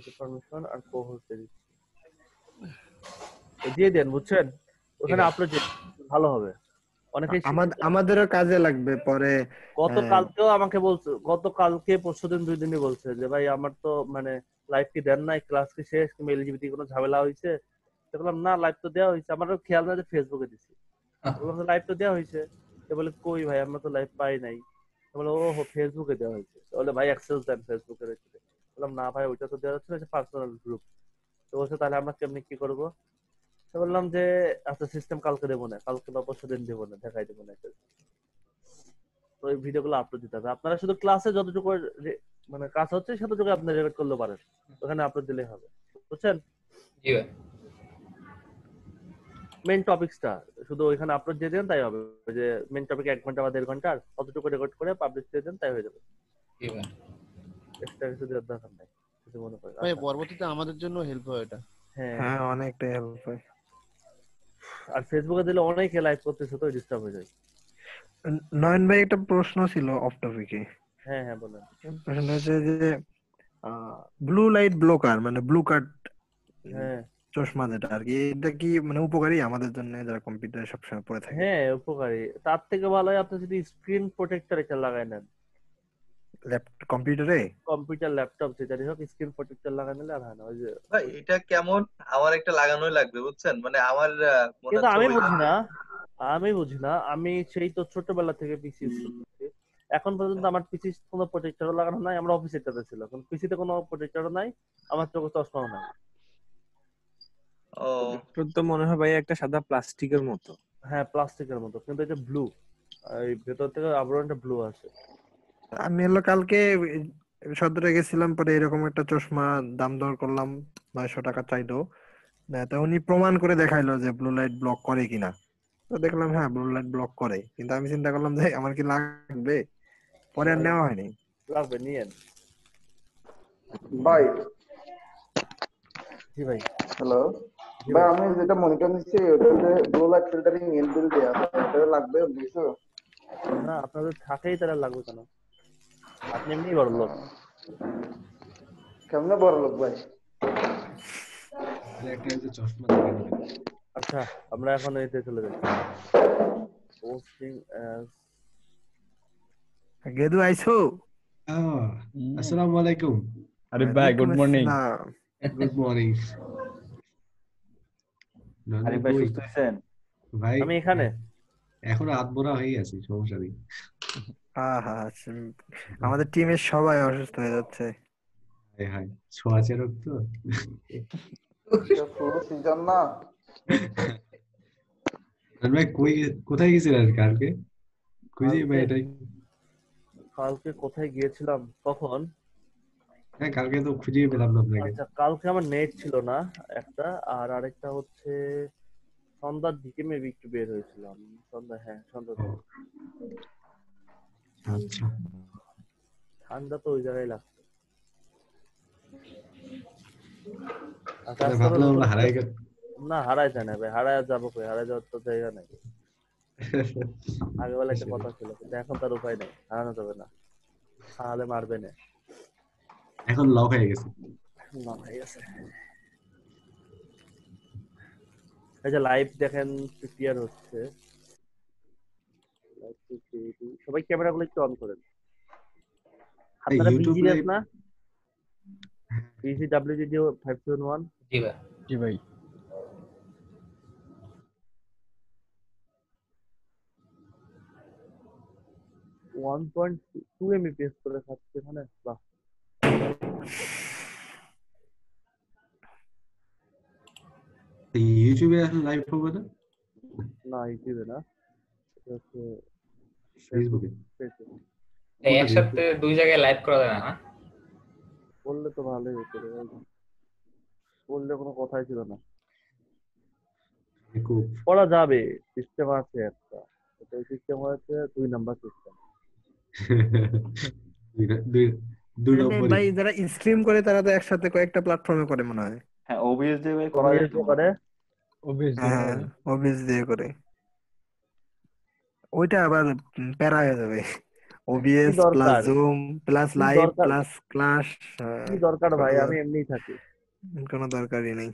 কিছু পারমিশন আর কো-হোস্ট দিয়ে দেন, বুঝছেন? ওখানে আপলোড ভালো হবে। অনেকেই আমাদেরও কাজে লাগবে পরে। গতকালকেও আমাকে বলছে, গতকালকে পরশুদিন 2 দিনই বলছে যে ভাই আমার তো মানে লাইভ কি দেন নাই, ক্লাস কি শেষ, কিংবা এলজিবিটি কোনো ঝামেলা হয়েছে? বললাম না, লাইভ তো দেওয়া হয়েছে। আমারও খেয়াল নাই যে ফেসবুকে দিছি। বললাম লাইভ তো দেওয়া হয়েছে। তো বলে কই ভাই, আমরা তো লাইভ পাই নাই। বলে ও ফেসবুকে দেওয়া হয়েছে। বলে ভাই অ্যাক্সেস দেন ফেসবুকে রেখে। বললাম না ভাই, ওইটা তো দেওয়া হচ্ছে না, পার্সোনাল গ্রুপ। তো বলছে তাহলে আমরা কেমনি কি করবো? তো বললাম যে আচ্ছা সিস্টেম কালকে দেবো না, কালকে বা পরশুদিন দেবো না, দেখাই দেবো না। তো এই ভিডিওগুলো আপলোড দিতে হবে। আপনারা শুধু ক্লাসে যতটুকু মানে কাজ হচ্ছে সেতটুকু আপনি রেকর্ড করলে পারেন, ওখানে আপলোড দিলেই হবে, বুঝছেন? জি ভাই। মেইন টপিকসটা শুধু ওইখানে আপলোড দিয়ে দেন, তাই হবে। যে মেইন টপিক 1 ঘন্টা বা 1.5 ঘন্টা অতটুকু রেকর্ড করে পাবলিশ দিয়ে দেন, তাই হয়ে যাবে। জি ভাই। এক্সট্রা কিছু দেওয়ার দরকার নাই, কিছু মনে করেন। ভাই পরবর্তীতে আমাদের জন্য হেল্প হয় এটা। হ্যাঁ অনেকটা হেল্প হয়। আর ফেসবুকে দিলে অনেকে লাইভ করতেছে, তো ডিস্টার্ব হয়ে যায়। নয়ন ভাই, একটা প্রশ্ন ছিল অফ টপিকে। হ্যাঁ হ্যাঁ বলেন। প্রশ্ন হচ্ছে যে ব্লু লাইট ব্লকার মানে ব্লু কাট হ্যাঁ চশমা যেটা আর কি, এটা কি মানে উপকারী আমাদের জন্য যারা কম্পিউটারে সবসময় পড়ে থাকে? হ্যাঁ উপকারী। তার থেকে ভালো হয় আপনি যদি স্ক্রিন প্রোটেক্টর এটা লাগাই নেন কম্পিউটারে, কম্পিউটার ল্যাপটপ যেটাই হোক, স্ক্রিন প্রোটেক্টর লাগাই নিলে আর হয় না। ওই যে ভাই এটা কেমন, আমার একটা লাগানোই লাগবে বুঝছেন, মানে আমার মনে কিন্তু হচ্ছে আমি ওই বুঝি না, আমি সেই তো ছোটবেলা থেকে পিসি ইউজ করতেছি, এখন পর্যন্ত আমার পিসি কোনো প্রোটেক্টরও লাগানো নাই। আমরা অফিসেরটাতে ছিল, কিন্তু পিসিতে কোনো প্রোটেক্টরও নাই, আমার চোখে চশমাও নাই। ও তো মনে হয় ভাই একটা সাদা প্লাস্টিকের মতো। হ্যাঁ প্লাস্টিকের মতো, কিন্তু এটা ব্লু, এই ভেতর থেকে আবরণটা ব্লু আছে। আমি হলো কালকে সদরে গেছিলাম, পরে এরকম একটা চশমা দাম দর করলাম, 900 টাকা চাইলো। তো উনি প্রমাণ করে দেখাইলো যে ব্লু লাইট ব্লক করে কিনা। তো দেখলাম হ্যাঁ ব্লু লাইট ব্লক করে, কিন্তু আমি চিন্তা করলাম যে আমার কি লাগবে, পরে আর নেওয়া হয়নি। লাগবে নিয়েন ভাই। জি ভাই। হ্যালো ভাই, আমি যেটা মনিটর নিচ্ছি ওটাতে ব্লু লাইট ফিল্টারিং ইনবিল্ট দেয়া আছে, এটা লাগবে বুঝছো? না আপনাদের থাকেই, তারা লাগবে কেন? আপনি এমনি বড় লোক। কেমনে বড় লোক ভাই? আচ্ছা আমরা এখন এতে চলে যাচ্ছি। পোস্টিং অ্যাজ গেদু আইছো? আসসালামু আলাইকুম। আরে ভাই গুড মর্নিং। গুড মর্নিং আরে ভাই সুস্থ আছেন ভাই? আমি এখানে এখন রাত ভরা হয়ে গেছে, সমস্যা নেই। আমাদের টিমের সবাই অসুস্থ হয়ে যাচ্ছে। হাই হাই, ছোঁয়াচে রোগ তো। এটা পুরো সিজন না। ভাই কোথায় গেছিলেন কালকে? খুঁজে ভাই এটাই। কালকে কোথায় গিয়েছিলাম কখন? হ্যাঁ কালকে তো খুঁজেই পেলাম না আপনাকে। আচ্ছা কালকে আমার নেট ছিল না একটা, আর আরেকটা হচ্ছে সন্ধ্যার দিকে মেবি একটু বের হয়েছিলাম। সন্ধ্যা, হ্যাঁ সন্ধ্যা। আচ্ছা ঠান্ডা তো ওই জায়গায় লাগছে। না হারাই যায় না ভাই, হারায় যাবো কই, হারায় যাওয়ার তো জায়গা নাই। আগে বেলা একটা কথা ছিল, কিন্তু এখন তার উপায় নাই, হারানো যাবে না, তাহলে মারবে না। এখন লক হয়ে গেছে। লক হয়ে গেছে। এই যে লাইভ দেখেন প্রিপেয়ার হচ্ছে, সবাই ক্যামেরাগুলো একটু অন করেন। আপনারা বিজিএস না? BCWGD 571? জি ভাই। জি ভাই। 1.2 mbps করে খাচ্ছে এখানে, বাহ। ইউটিউবে এখন লাইভ হবে না? না ইউটিউবে না, এটা হচ্ছে ফেসবুকে। এই এক সপ্তাহে 2 জায়গায় লাইভ করা যায় না? বললে তো ভালোই হতো, বললে কোনো কথাই ছিল না। করা যাবে, সিস্টেম আছে একটা, ওই সিস্টেম হচ্ছে 2 নাম্বার সিস্টেম। ভাই যারা স্ট্রিম করে তারা তো একসাথে কয়েকটা প্ল্যাটফর্মে করে মনে হয়। হ্যাঁ ওবিএস দিয়ে ভাই করা যায় করে, ওবিএস দিয়ে করে। ওইটা আবার প্যারা হয়ে যাবে, ওবিএস প্লাস দরকার জুম প্লাস কি লাইভ দরকার প্লাস ক্লাস কি দরকার ভাই, আমি এমনিই থাকি। কোনো দরকারই নেই।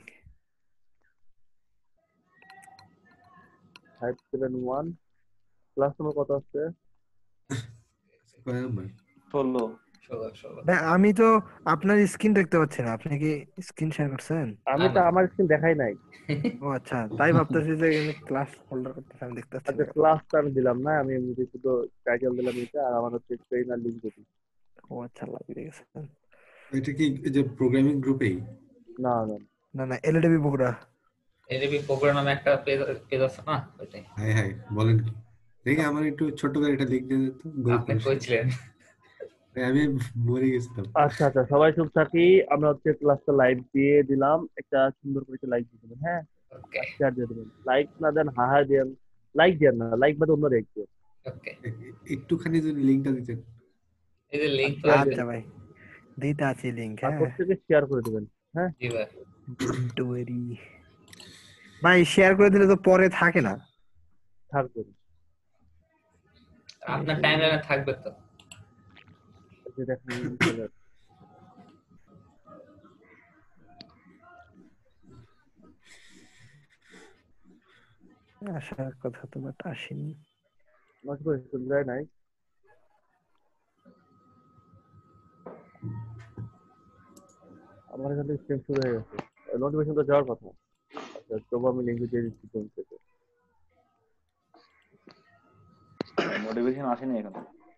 571 ক্লাস নম্বর কত আছে? কয় নাম্বার? 16 16 ভাই আমি তো আপনার স্ক্রিন দেখতে পাচ্ছি না, আপনি কি স্ক্রিন শেয়ার করছেন? আমি তো আমার স্ক্রিন দেখাই নাই। ও আচ্ছা, তাই ভাবতেছি যে ক্লাস হোল্ডার করতেছে, আমি দেখতে পাচ্ছি আচ্ছা না। ক্লাসটা আমি দিলাম না, আমি এমনিতে শুধু টাইটেল দিলাম এটা, আর আমার হচ্ছে ট্রেনার লিংক দিই। ও আচ্ছা, লাগিয়ে গেছে। এটা কি এই যে প্রোগ্রামিং গ্রুপেই? না না না না, এলডিবি বগুড়া। এডিবি প্রোগ্রাম নামে একটা পেজ আছে না, ওইটাই। হাই হাই, বলেন কি? দেখি আমার একটু ছোট্ট করে এটা লিখ দিয়ে দিত, গরিব আপনি মানুষ। কইছিলেন আমি মরে গেছিলাম। আচ্ছা আচ্ছা, সবাই চুপ থাকি। আমরা হচ্ছে ক্লাসটা লাইভ দিয়ে দিলাম, একটা সুন্দর করে লাইক দিয়ে দেবেন। হ্যাঁ, ওকে শেয়ার দিয়ে দেবেন, লাইক না দেন হাহা দেন, লাইক দেন না, লাইক বাদে অন্য দেখবে। ওকে একটুখানি যদি লিঙ্কটা দিতেন। এই যে লিংক তো শেয়ার আচ্ছা ভাই, দিতে আছি লিংক। আর হ্যাঁ, প্রত্যেকে শেয়ার করে দেবেন। হ্যাঁ জি ভাই। ডোন্ট ওয়ারি ভাই, শেয়ার করে দিলে তো পরে থাকে না। থাকবে। আপনার টাইমলাইনে থাকবে তো। এই যে দেখেন চলে আসছে। আসার কথা তো বাট আসেনি। নষ্ট করে যায় নাই। আমার এখানে স্ট্রিম শুরু হয়ে গেছে, নোটিফিকেশন তো যাওয়ার কথা। আচ্ছা তবু আমি লিঙ্ক দিয়ে দিচ্ছি ফোন থেকে। মোটিভেশন আসেনি এখন।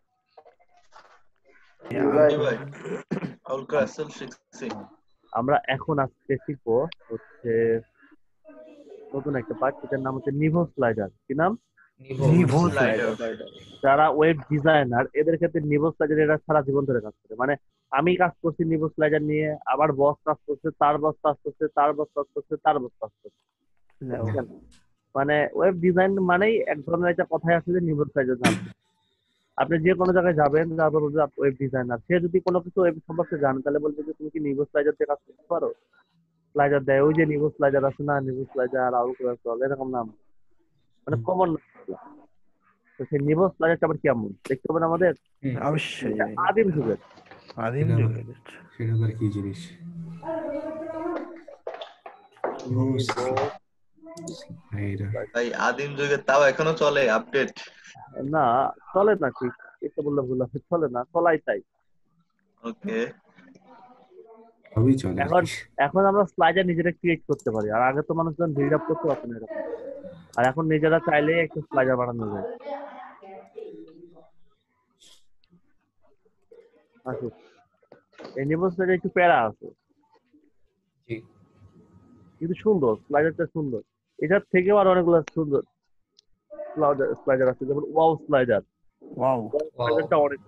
জি ভাই, আউল কাসেল শিখছি। আমরা এখন আজকে শিখবো হচ্ছে নতুন একটা পার্ট, এটার নাম হচ্ছে নিভো স্লাইডার। কি নাম? Nivo slider. যারা ওয়েব ডিজাইনার এদের ক্ষেত্রে নিভো স্লাইডার এরা সারা জীবন ধরে কাজ করে। মানে আমি কাজ করছি নিভো স্লাইডার নিয়ে, আবার বস কাজ করছে, তার বস কাজ করছে, তার বস কাজ করছে, তার বস কাজ করছে। বুঝছেন? মানে ওয়েব ডিজাইন মানেই এক ধরনের একটা কথাই আছে যে নিভো স্লাইডার জানতে। আপনি যে কোনো জায়গায় যাবেন, যারপর বলবে ওয়েব ডিজাইনার, সে যদি কোনো কিছু ওয়েব সম্পর্কে জানে তাহলে বলবে যে তুমি কি নিভো স্লাইডার দিয়ে কাজ করতে পারো। স্লাইডার দেয়, ওই যে নিভো স্লাইডার আছে না, নিভো স্লাইডার আউল এরকম নাম, মানে কমন। তো সেই নিভো স্লাইডারটা আবার কেমন দেখতে পাবেন আমাদের? অবশ্যই এটা আদিম যুগের। আদিম সেটা যুগের। সেটা আবার কি জিনিস? ও স্লাইডার। ভাই আদিম যুগে তাও এখনো চলে আপডেট? না চলে না, ঠিক এটা বললে ভুল হবে, চলে না, চলাই তাই। ওকে। সবই চলে আর এখন কি। এখন আমরা স্লাইডার নিজেরা ক্রিয়েট করতে পারি, আর আগে তো মানুষজন বিল্ড আপ করতে পারতো না এরকম। আর এখন নিজেরা চাইলে একটা স্লাইডার বানানো যায়। আসুক, এই নিভো স্লাইডার একটু প্যারা আছে, জি কিন্তু সুন্দর, স্লাইডারটা সুন্দর। এটার থেকেও আর অনেকগুলো সুন্দর স্লাইডার আছে, যেমন ওয়াও স্লাইডার। ওয়াও, স্লাইডারটা অনেক,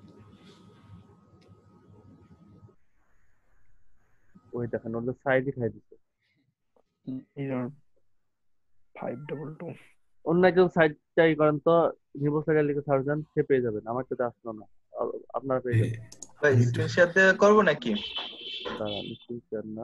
ওই দেখেন ওদের সাইজই খাই দিচ্ছে। এরর 522। অন্য একজন সাইড চাই করেন তো, নিভো স্লাইডার লিখে সার্চ সে পেয়ে যাবেন, আমার সাথে আসলো না, আপনারা পেয়ে যাবেন। ভাই স্ক্রিন শেয়ার দিয়ে করবো নাকি? দাঁড়ান স্ক্রিন শেয়ার না,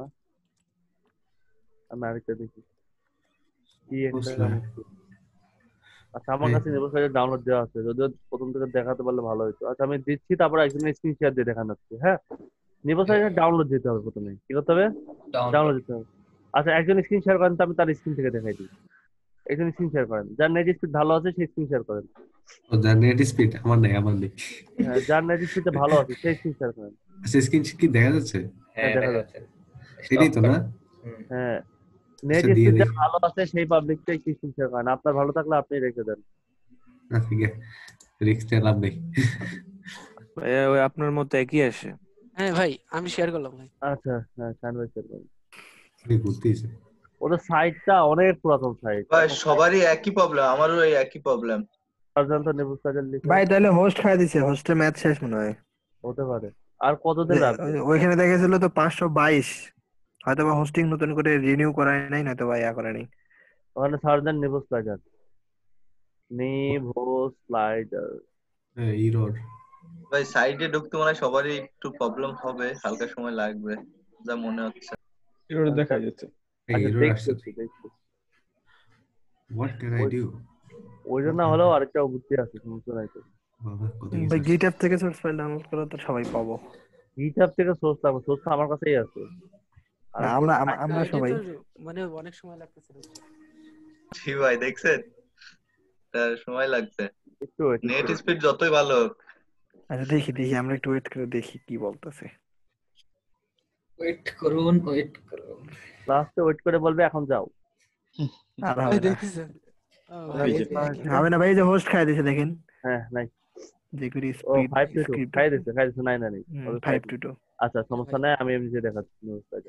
আমি আরেকটা দেখি কি একটা নাম হচ্ছে। আচ্ছা আমার কাছে নিভো স্লাইডার ডাউনলোড দেওয়া আছে, যদিও প্রথম থেকে দেখাতে পারলে ভালো হতো। আচ্ছা আমি দিচ্ছি, তারপর একজনের স্ক্রিন শেয়ার দিয়ে দেখানো হচ্ছে। হ্যাঁ, নিভো স্লাইডার ডাউনলোড দিতে হবে প্রথমে। কি করতে হবে? ডাউনলোড দিতে হবে। আচ্ছা একজন স্ক্রিন শেয়ার করেন তো, আমি তার স্ক্রিন থেকে দেখাই দিই। একজন স্ক্রিন শেয়ার করেন, যার নেট স্পিড ভালো আছে সেই স্ক্রিন শেয়ার করেন। ও যার নেট স্পিড আমার নেই, আমার নেই। হ্যাঁ, যার নেট স্পিড ভালো আছে সেই স্ক্রিন শেয়ার করেন। আচ্ছা স্ক্রিন কি দেখা যাচ্ছে? হ্যাঁ দেখা দেখা যাচ্ছে। যাচ্ছে। সেটাই তো না? হ্যাঁ, নেট আচ্ছা দিয়ে স্পিড দিই। ভালো আছে সেই পাবলিকটাই স্ক্রিন শেয়ার করেন। আপনার ভালো থাকলে আপনি রেখে দেন। ঠিক আছে, রিস্ক নিয়ে লাভ নেই। ভাইয়া ওই আপনার মতো একই আসে। হ্যাঁ ভাই, আমি শেয়ার করলাম ভাই। আচ্ছা হ্যাঁ, শান ভাই শেয়ার করেন। ঘুরতেইছে। ওদের সাইটটা অনেক পুরাতন সাইট। ভাই সবারই একই প্রবলেম, আমারও এই একই প্রবলেম। সার্জন নিভো স্লাইডার লিখে ভাই তাহলে হোস্ট খাই দিছে, হোস্টে ম্যাচ শেষ মনে হয়। হতে পারে। আর কতদিন রাখবে? ওইখানে দেখেছিল তো 522, হয়তো বা হোস্টিং নতুন করে রিনিউ করায় নাই, নয়তো বা ইয়া করে নাই। ওখানে সার্জন নিভো স্লাইডার, নিভো স্লাইডার। হ্যাঁ ইরর। ভাই সাইডে ঢুকতে মনে হয় সবারই একটু প্রবলেম হবে, হালকা সময় লাগবে যা মনে হচ্ছে। এরর দেখা যাচ্ছে। এই আচ্ছা এরর আসছে। দেখছি। What can I do? ওই জন্য হলেও আরেকটা বুদ্ধি আছে, সমস্যা নাই তো। বাবা কত ভাই কিছু আছে। গিটহাব থেকে সোর্স ফাইল ডাউনলোড করে তো সবাই পাবো। গিটহাব থেকে সোর্স লাগবে, সোর্স আমার কাছেই আছে। আর না, পুরো আমরা এটা সবাই তো মানে অনেক সময় লাগতেছে। জি ভাই দেখছেন, তার সময় লাগছে। একটু wait, নেট একটু স্পিড যতই ভালো হোক। আচ্ছা দেখি দেখি আমরা একটু ওয়েট করে দেখি কি বলতেছে। ওয়েট করুন, ওয়েট করুন। লাস্টে ওয়েট করে বলবে এখন যাও। আর ভাই হবে না, দেখতেছেন হবে না ভাই, এই যে হোস্ট খাই দিয়েছে দেখেন, হ্যাঁ নাই। যে করে ও স্পিড 5 to 2 খাই দিচ্ছে, নাই না নেই। ওদের 5-2। আচ্ছা সমস্যা নাই, আমি এমনি দেখাচ্ছি নিউজটা।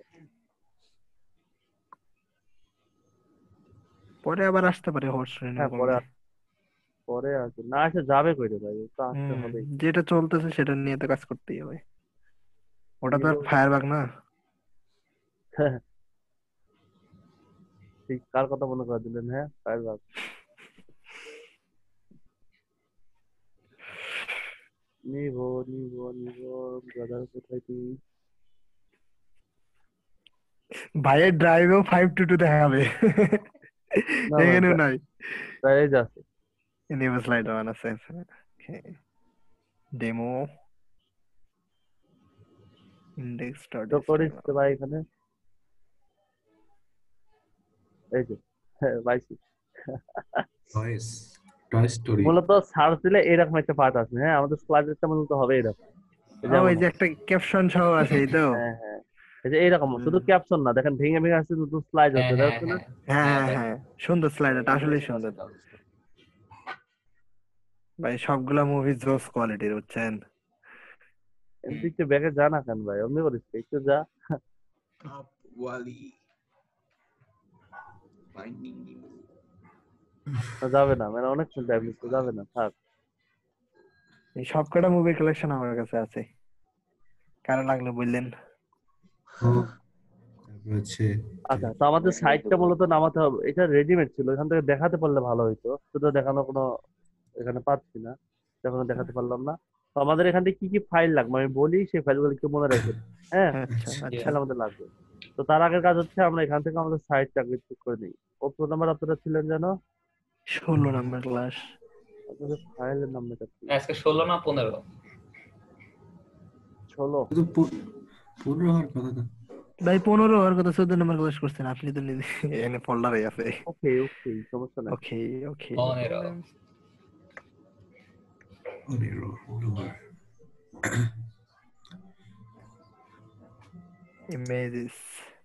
পরে আবার আসতে পারে হোস্ট রিনিউ হ্যাঁ করলে। পরে আসবে না, আসে যাবে কইরে ভাই, তো আসতে হবে। যেটা চলতেছে সেটা নিয়ে তো কাজ করতেই হবে, ওটা তো আর ফায়ারবাগ না। ঠিক কার কথা মনে করে দিলেন? হ্যাঁ ফায়ারবাগ। নিভো নিভো নিভো ব্রাদার কোথায় তুই? ভাইয়ের ড্রাইভেও 5-2 দেখাবে, না এখানেও নাই। তাই যাচ্ছে। নিউ স্লাইড ওয়ান আছে, ডেমো ইন্ডেক্স ডট তো করিস তো ভাই এখানে, এই যে পাইছি। Toys Toy Story. মূলত সার্চ দিলে এরকম একটা পার্ট আছে। হ্যাঁ আমাদের স্লাইডটা মূলত হবে এরকম। ওই যে একটা ক্যাপশন সহ আছে, এই তো। হ্যাঁ হ্যাঁ এই যে এইরকম, শুধু ক্যাপশন না, দেখেন ভেঙে ভেঙে আসছে, নতুন স্লাইড হ্যাঁ হচ্ছে, হ্যাঁ দেখছেন না? হ্যাঁ হ্যাঁ হ্যাঁ সুন্দর স্লাইড, এটা আসলেই সুন্দর ভাই, সবগুলা মুভি জোস কোয়ালিটির, বুঝছেন। তুই একটু ব্যাগে যা না কেন ভাই, অমনি করিস একটু যা। আপ ওয়ালি ফাইন্ডিং নিমো। যাবে না মানে অনেক টাইম নিচ্ছে, যাবে না থাক। এই সবকটা মুভির কালেকশন আমার কাছে আছে, কারো লাগলে বললেন। তারপর হচ্ছে আচ্ছা তো আমাদের সাইটটা মূলত নামাতে হবে, এটা রেডিমেড ছিল, এখান থেকে দেখাতে পারলে ভালো হইতো, শুধু দেখানো কোনো এখানে পাচ্ছি না, যখন দেখাতে পারলাম না। তো আমাদের এখান থেকে কি কি ফাইল লাগবে আমি বলি, সেই ফাইলগুলো একটু মনে রাখবেন। হ্যাঁ আচ্ছা আচ্ছা, তাহলে আমাদের লাগবে। তো তার আগের কাজ হচ্ছে আমরা এখান থেকে আমাদের সাইটটা ঠিক করে নিই। কত নাম্বার আপনারা ছিলেন যেন? 16 নাম্বার ক্লাস। আপনাদের ফাইলের নাম্বারটা কি? আজকে 16 না 15? 16। তো 15 হওয়ার কথা না। ভাই 15 হওয়ার কথা, 14 নাম্বার ক্লাস করছেন আপনি তো, এখানে ফোল্ডারে আছে। ওকে ওকে সমস্যা নাই। Okay okay 15 number images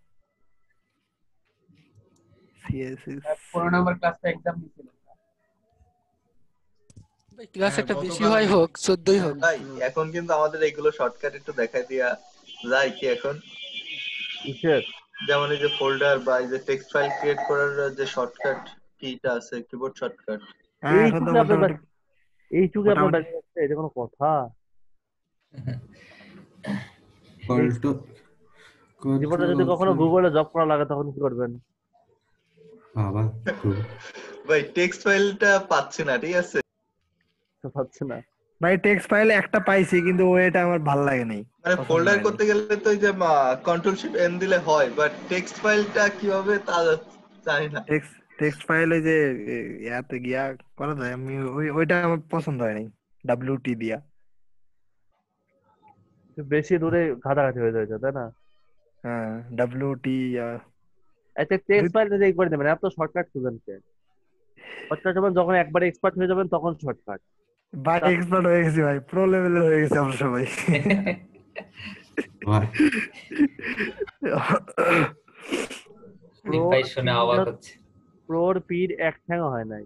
CSS. 15 number ক্লাসটা एग्जाम দিছিল। ভাই ক্লাস একটা বেশি হয় হোক 14ই হোক। ভাই এখন কিন্তু আমাদের এগুলো শর্টকাট একটু দেখাই দিয়া যায় কি এখন, কিসের? যেমন এই যে ফোল্ডার বা এই যে টেক্সট ফাইল ক্রিয়েট করার যে শর্টকাট কিটা আছে, কিবোর্ড শর্টকাট। হ্যাঁ এখন তো মোটামুটি এইটুকু আপনার ব্যাগে আছে, এটা কোনো কথা? কলটো জীবনে যদি কখনো গুগলে জব করা লাগে তখন কি করবেন? বাবা ভাই টেক্সট ফাইলটা পাচ্ছি না, ঠিক আছে পাচ্ছে না ভাই, টেক্সট ফাইল একটা পাইছি কিন্তু ওইটা আমার ভালো লাগে নাই। মানে ফোল্ডার করতে গেলে তো এই যে কন্ট্রোল শিফট এন দিলে হয়, বাট টেক্সট ফাইলটা কিভাবে তা জানি না। টেক্সট ফাইল ওই যে ইয়াতে গিয়া করা যায়, আমি ওইটা আমার পছন্দ হয় নাই, ডব্লিউটি দিয়া। বেশি দূরে ঘাটাঘাটি হয়ে যাচ্ছে তাই না? হ্যাঁ ডব্লিউটি। আচ্ছা টেক্সট ফাইল যদি একবার নেবেন, এত শর্টকাট খুঁজেন কে? শর্টকাট যখন যখন একবারে এক্সপার্ট হয়ে যাবেন তখন শর্টকাট। ভাই এক্সপার্ট হয়ে গেছি ভাই, প্রো লেভেলের হয়ে গেছি আমরা সবাই। ভাই শুনে অবাক হচ্ছে। প্রোর পির এক ঠ্যাং হয় নাই।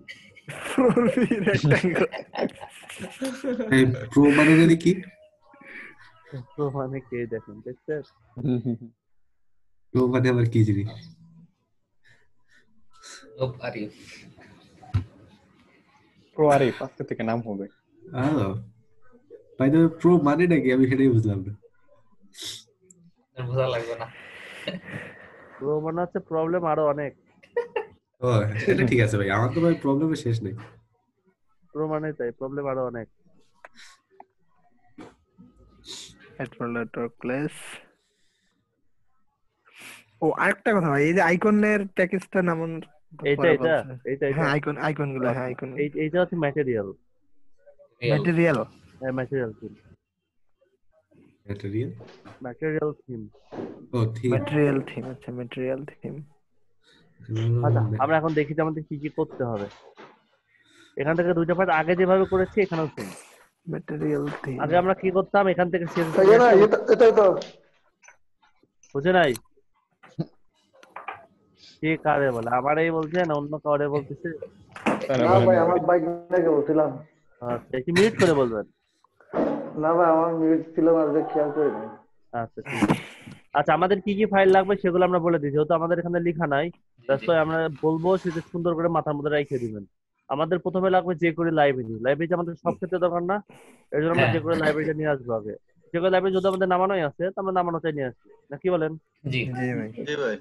এই প্রো মানে জানি কি? প্রো মানে কে দেখেন, দেখছেন? প্রো মানে আবার কি জিনিস? প্রো আরিফ আজকে থেকে নাম হবে। বাই দ্য ওয়ে প্রো মানে নাকি আমি সেটাই বুঝলাম না। বোঝা লাগবে না। প্রো মানে হচ্ছে প্রবলেম আরো অনেক। ও সেটা ঠিক আছে ভাই, আমার তো ভাই প্রবলেমের শেষ নেই। প্রো মানে তাই প্রবলেম আরো অনেক। ও আরেকটা কথা ভাই, এই যে আইকনের প্যাকেজটা নামন এইটা হ্যাঁ আইকন গুলো, হ্যাঁ আইকন এইটা হচ্ছে ম্যাটেরিয়াল। ম্যাটেরিয়াল হ্যাঁ material theme. Material material theme. ও থিম। ম্যাটেরিয়াল থিম, আচ্ছা ম্যাটেরিয়াল থিম। আচ্ছা আমরা এখন দেখি যে আমাদের কি কি করতে হবে। এখান থেকে দুইটা পার্ট আগে যেভাবে করেছি এখানেও সেম। ম্যাটেরিয়াল থিম আগে আমরা কি করতাম, এখান থেকে সিএসএস তাই না এটাই তো বুঝে নাই কে কারে বলে, আমারই বলছে না অন্য কারে বলতেছে? না ভাই আমার বাইক থেকে বলছিলাম। আচ্ছা একটু মিউট করে বলবেন। না ভাই আমার মিউট ছিল আর যে খেয়াল করি নাই। আচ্ছা ঠিক আছে। আচ্ছা আমাদের কি কি ফাইল লাগবে সেগুলো আমরা বলে দিই, যেহেতু আমাদের এখানে লেখা নাই তাই আমরা বলবো সেটা সুন্দর করে মাথার মধ্যে রেখে দিবেন। আমাদের প্রথমে লাগবে যে করে লাইব্রেরি। লাইব্রেরি আমাদের সব ক্ষেত্রে দরকার না, এর জন্য আমরা যে করে লাইব্রেরিটা নিয়ে আসবো আগে। যে করে লাইব্রেরি যদি আমাদের নামানোই আছে তো আমরা নামানোটাই নিয়ে আসি, না কি বলেন? জি জি ভাই। জি ভাই।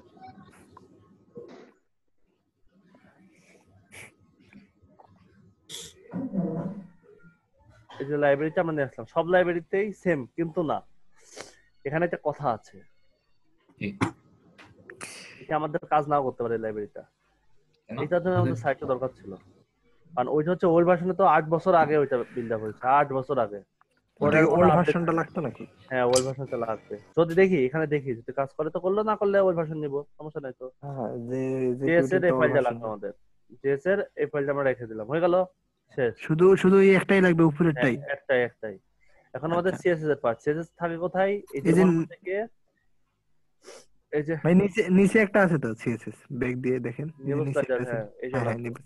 এই যে লাইব্রেরিটা আমরা নিয়ে আসলাম, সব লাইব্রেরিতেই সেম কিন্তু না, এখানে একটা কথা আছে। জি। এটা আমাদের কাজ নাও করতে পারে লাইব্রেরিটা, এটার জন্য আমাদের সাইটটা দরকার ছিল। কারণ ওইটা হচ্ছে ওল্ড ভার্সনে তো 8 বছর আগে ওইটা বিল্ড আপ হয়েছে, 8 বছর আগে। পরে ওল্ড ভার্সনটা লাগতো নাকি? হ্যাঁ ওল্ড ভার্সনটা লাগবে। যদি দেখি এখানে দেখি যদি কাজ করে তো করলো, না করলে ওল্ড ভার্সন নিব, সমস্যা নাই তো। হ্যাঁ যে জেএস এর এই ফাইলটা লাগবে আমাদের, জেএস এর এই ফাইলটা আমরা রেখে দিলাম, হয়ে গেল শেষ। শুধু শুধু এই একটাই লাগবে উপরেরটাই? একটাই। এখন আমাদের সিএসএস এর পার্ট, সিএসএস থাকে কোথায়? এই যে থেকে এই যে ভাই নিচে নিচে একটা আছে তো সিএসএস, ব্যাক দিয়ে দেখেন নিউজ নিচে প্যাটার্ন। আছে। হ্যাঁ এই যে হ্যাঁ নিউজ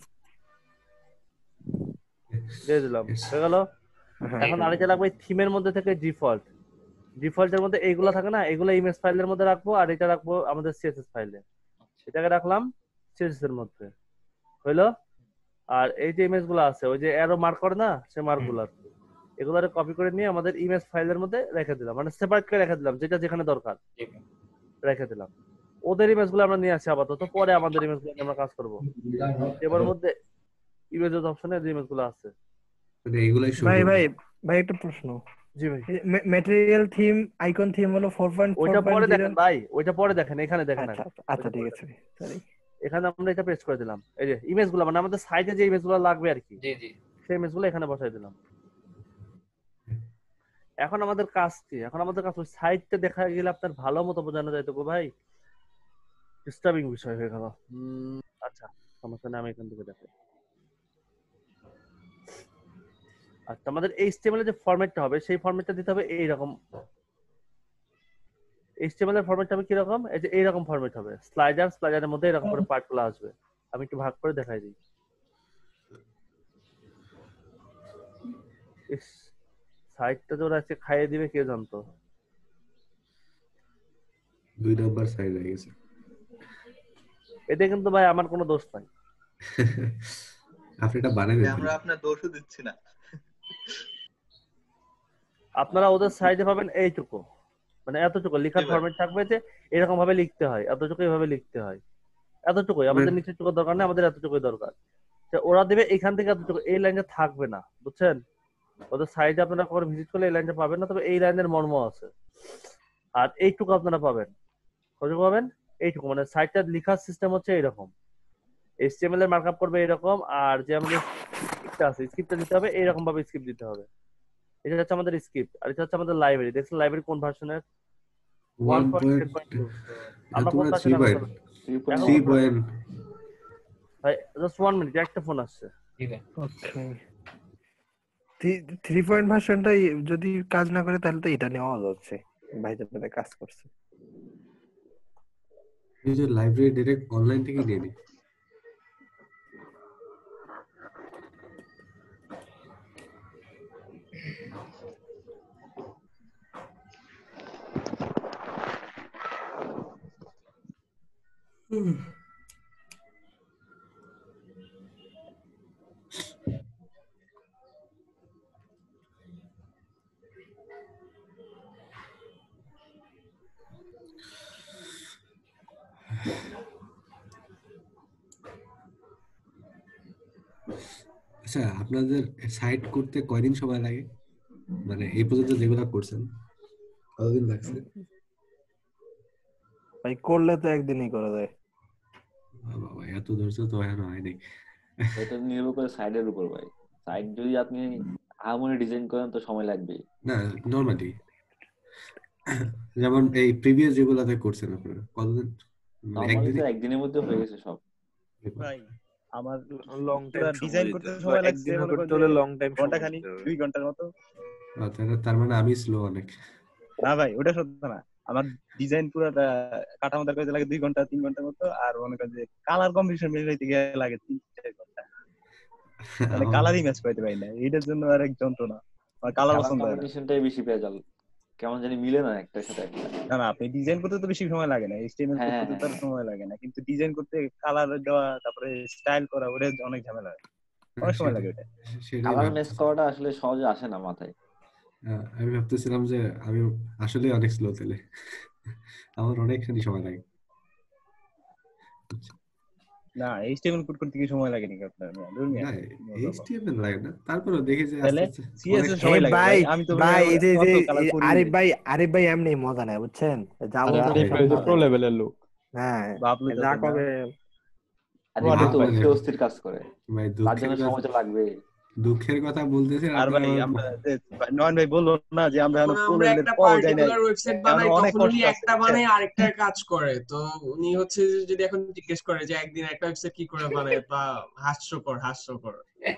দিয়ে দিলাম, হয়ে গেল। এখন আরেকটা লাগবে থিমের মধ্যে থেকে ডিফল্ট। ডিফল্টের মধ্যে এইগুলা থাকে না, এগুলো ইমেজ ফাইলের মধ্যে রাখবো আর এটা রাখবো আমাদের সিএসএস ফাইলে। এটাকে রাখলাম সিএসএস এর মধ্যে, হইলো। আর এই যে ইমেজ গুলো আছে ওই যে অ্যারো মার্ক করে না, সে মার্ক গুলো এগুলারে কপি করে নিয়ে আমাদের ইমেজ ফাইলের মধ্যে রেখে দিলাম, মানে সেপারেট করে রেখে দিলাম, যেটা যেখানে দরকার রেখে দিলাম। ওদের ইমেজ গুলো আমরা নিয়ে আসি আপাতত, পরে আমাদের ইমেজ গুলো আমরা কাজ করবো। এবার মধ্যে ইমেজেস অপশনে যে ইমেজ গুলো আছে এইগুলাই ভাই ভাই ভাই একটা প্রশ্ন। জি ভাই। ম্যাটেরিয়াল থিম আইকন থিম হলো 4.4.0। ওইটা পরে দেখেন ভাই, ওইটা পরে দেখেন, এখানে দেখেন। আচ্ছা ঠিক আছে সরি। এখানে আমরা এটা পেস্ট করে দিলাম, এই যে ইমেজ গুলো মানে আমাদের সাইটে যে ইমেজ গুলো লাগবে আর কি, জি জি সেই ইমেজ গুলো এখানে বসাই দিলাম। এখন আমাদের কাজ কি? এখন আমাদের কাজ ওই সাইটটা দেখা গেলে আপনার ভালো মতো বোঝানো যায় তো গো ভাই, ডিস্টার্বিং বিষয় হয়ে গেল। আচ্ছা সমস্যা নেই, আমি এখান থেকে দেখাই। আচ্ছা আমাদের এইচটিএমএল এর যে ফরম্যাটটা হবে সেই ফরম্যাটটা দিতে হবে এইরকম। এইচটিএমএল এর ফরম্যাটটা হবে কি রকম? এই যে এইরকম ফরম্যাট হবে, স্লাইডারের মধ্যে এরকম করে পার্টগুলো আসবে। আমি একটু ভাগ করে দেখাই দিই। সাইডটা তো ওরা খাইয়ে দিবে কে জানতো। 2 নাম্বার সাইজ হয়ে গেছে। এতে কিন্তু ভাই আমার কোনো দোষ নাই। আপনি এটা বানাই দেন। আমরা আপনার দোষও দিচ্ছি না। আপনারা ওদের সাইডে পাবেন এইটুকু, মানে এতটুকু লেখার ফরম্যাট থাকবে যে এরকম ভাবে লিখতে হয়, এতটুকু এইভাবে লিখতে হয়, এতটুকুই। আমাদের নিচেটুকু দরকার নেই, আমাদের এতটুকুই দরকার। ওরা দেবে এখান থেকে এতটুকু, এই লাইনটা থাকবে না, বুঝছেন? ওদের সাইডে আপনারা কখনো ভিজিট করলে এই লাইনটা পাবেন না, তবে এই লাইনের মর্ম আছে। আর এইটুকু আপনারা পাবেন, কতটুকু পাবেন? এইটুকু, মানে সাইডটা লেখার সিস্টেম হচ্ছে এইরকম। এইচটিএমএল এর মার্কআপ করবে এরকম, আর যে আমাদের স্ক্রিপ্টটা আছে স্ক্রিপ্টটা দিতে হবে এইরকম ভাবে স্ক্রিপ্ট দিতে হবে। এটা হচ্ছে আমাদের স্ক্রিপ্ট, আর এটা হচ্ছে আমাদের লাইব্রেরি। দেখছেন লাইব্রেরি কোন ভার্সনের? 1.8.2। আমরা কোন ভার্সনে ভাই জাস্ট 1 মিনিট, একটা ফোন আসছে। ঠিক আছে ওকে 3 ভার্সনটাই যদি কাজ না করে তাহলে তো এটা নেওয়া যাচ্ছে, ভাই যাতে কাজ করছে। এই যে লাইব্রেরি ডাইরেক্ট অনলাইন থেকে নিয়ে নি। আচ্ছা আপনাদের সাইট করতে কয়দিন সময় লাগে, মানে এই পর্যন্ত যেগুলো করছেন কতদিন লাগছে? ভাই করলে তো একদিনই করা যায়। বাবা এত ধৈর্য তো এখন হয়নি। এটা নির্ভর করে সাইডের উপর ভাই। সাইড যদি আপনি আমনে ডিজাইন করেন তো সময় লাগবে। না নরমালি যেমন এই প্রিভিয়াস যেগুলাতে করছেন আপনারা কতদিন, মানে নরমালি তো একদিনে? একদিনের মধ্যে হয়ে গেছে সব। ভাই আমার লং টাইম পুরো সময় ডিজাইন দিতে করতে হবে, সময় লাগছে একদিনে মনে করেন করতে যে হলে লং টাইম ঘন্টা সময় খানি দিতে হবে। 2 ঘন্টার মতো। তার মানে আমি স্লো অনেক। না ভাই ওটা সত্য না, আমার ডিজাইন পুরোটা কাঠামোটা করতে লাগে 2 ঘন্টা 3 ঘন্টার মতো, আর মনে করেন যে কালার কম্বিনেশন মিলাইতে গিয়ে লাগে 3-4 ঘন্টা, মানে আমার কালারই ম্যাচ করতে পারি না, এটার জন্য আর এক যন্ত্রণা, আমার কালার কালার পছন্দ হয় না। কম্বিনেশনটাই বেশি ভেজাল, কেমন জানি মিলে না একটার সাথে একটা। না না, আপনি ডিজাইন করতে তো বেশি সময় লাগে না, এইচটিএমএল হ্যাঁ করতে তো হ্যাঁ তার সময় লাগে না, কিন্তু ডিজাইন করতে কালার দেওয়া তারপরে স্টাইল করা ওটা অনেক ঝামেলা, অনেক সময় লাগে ওটা। সেটাই কালার ম্যাচ ভাবতেছি। করাটা আসলে সহজে আসে না মাথায়। আমি ভাবতেছিলাম যে আমি আসলে অনেক স্লো তাহলে আমার অনেকখানি সময় লাগে। না এইচটিএমএল কোড করতে কি সময় লাগে নাকি আপনার? দূর মিয়া, না কোনো ব্যাপার। HTML লাগে না, তারপরে দেখি যে তাহলে আস্তে আস্তে সিএসএস অনেক সময় এই লাগে ভাই ভাই, আমি তো ভাই এই যে অত কালার করি আরিফ ভাই এমনি মজা নেয় বুঝছেন, যা বলে আরিফ সব ভাই তো মজা। প্রো লেভেলের লোক। হ্যাঁ ভাবলে যা তো না। কবে আর ভাব এমনি তো মানে অস্থির অস্থির কাজ করে, ভাই তার জন্য সময় তো লাগবে। দুঃখের কথা বলতেছেন আর আপনি ভাই আমার আমরা নয়ন ভাই বললো না যে আমরা যখন প্রো আমরা লেভেলের একটা পাওয়া যায় নাই, পার্টিকুলার ওয়েবসাইট এখন বানাই অনেক তখন কষ্ট উনি আছে একটা বানায় আরেকটার কাজ করে, তো উনি হচ্ছে যে যদি এখন জিজ্ঞেস করে যে একদিন একটা ওয়েবসাইট কি করে বানায় বা হাস্যকর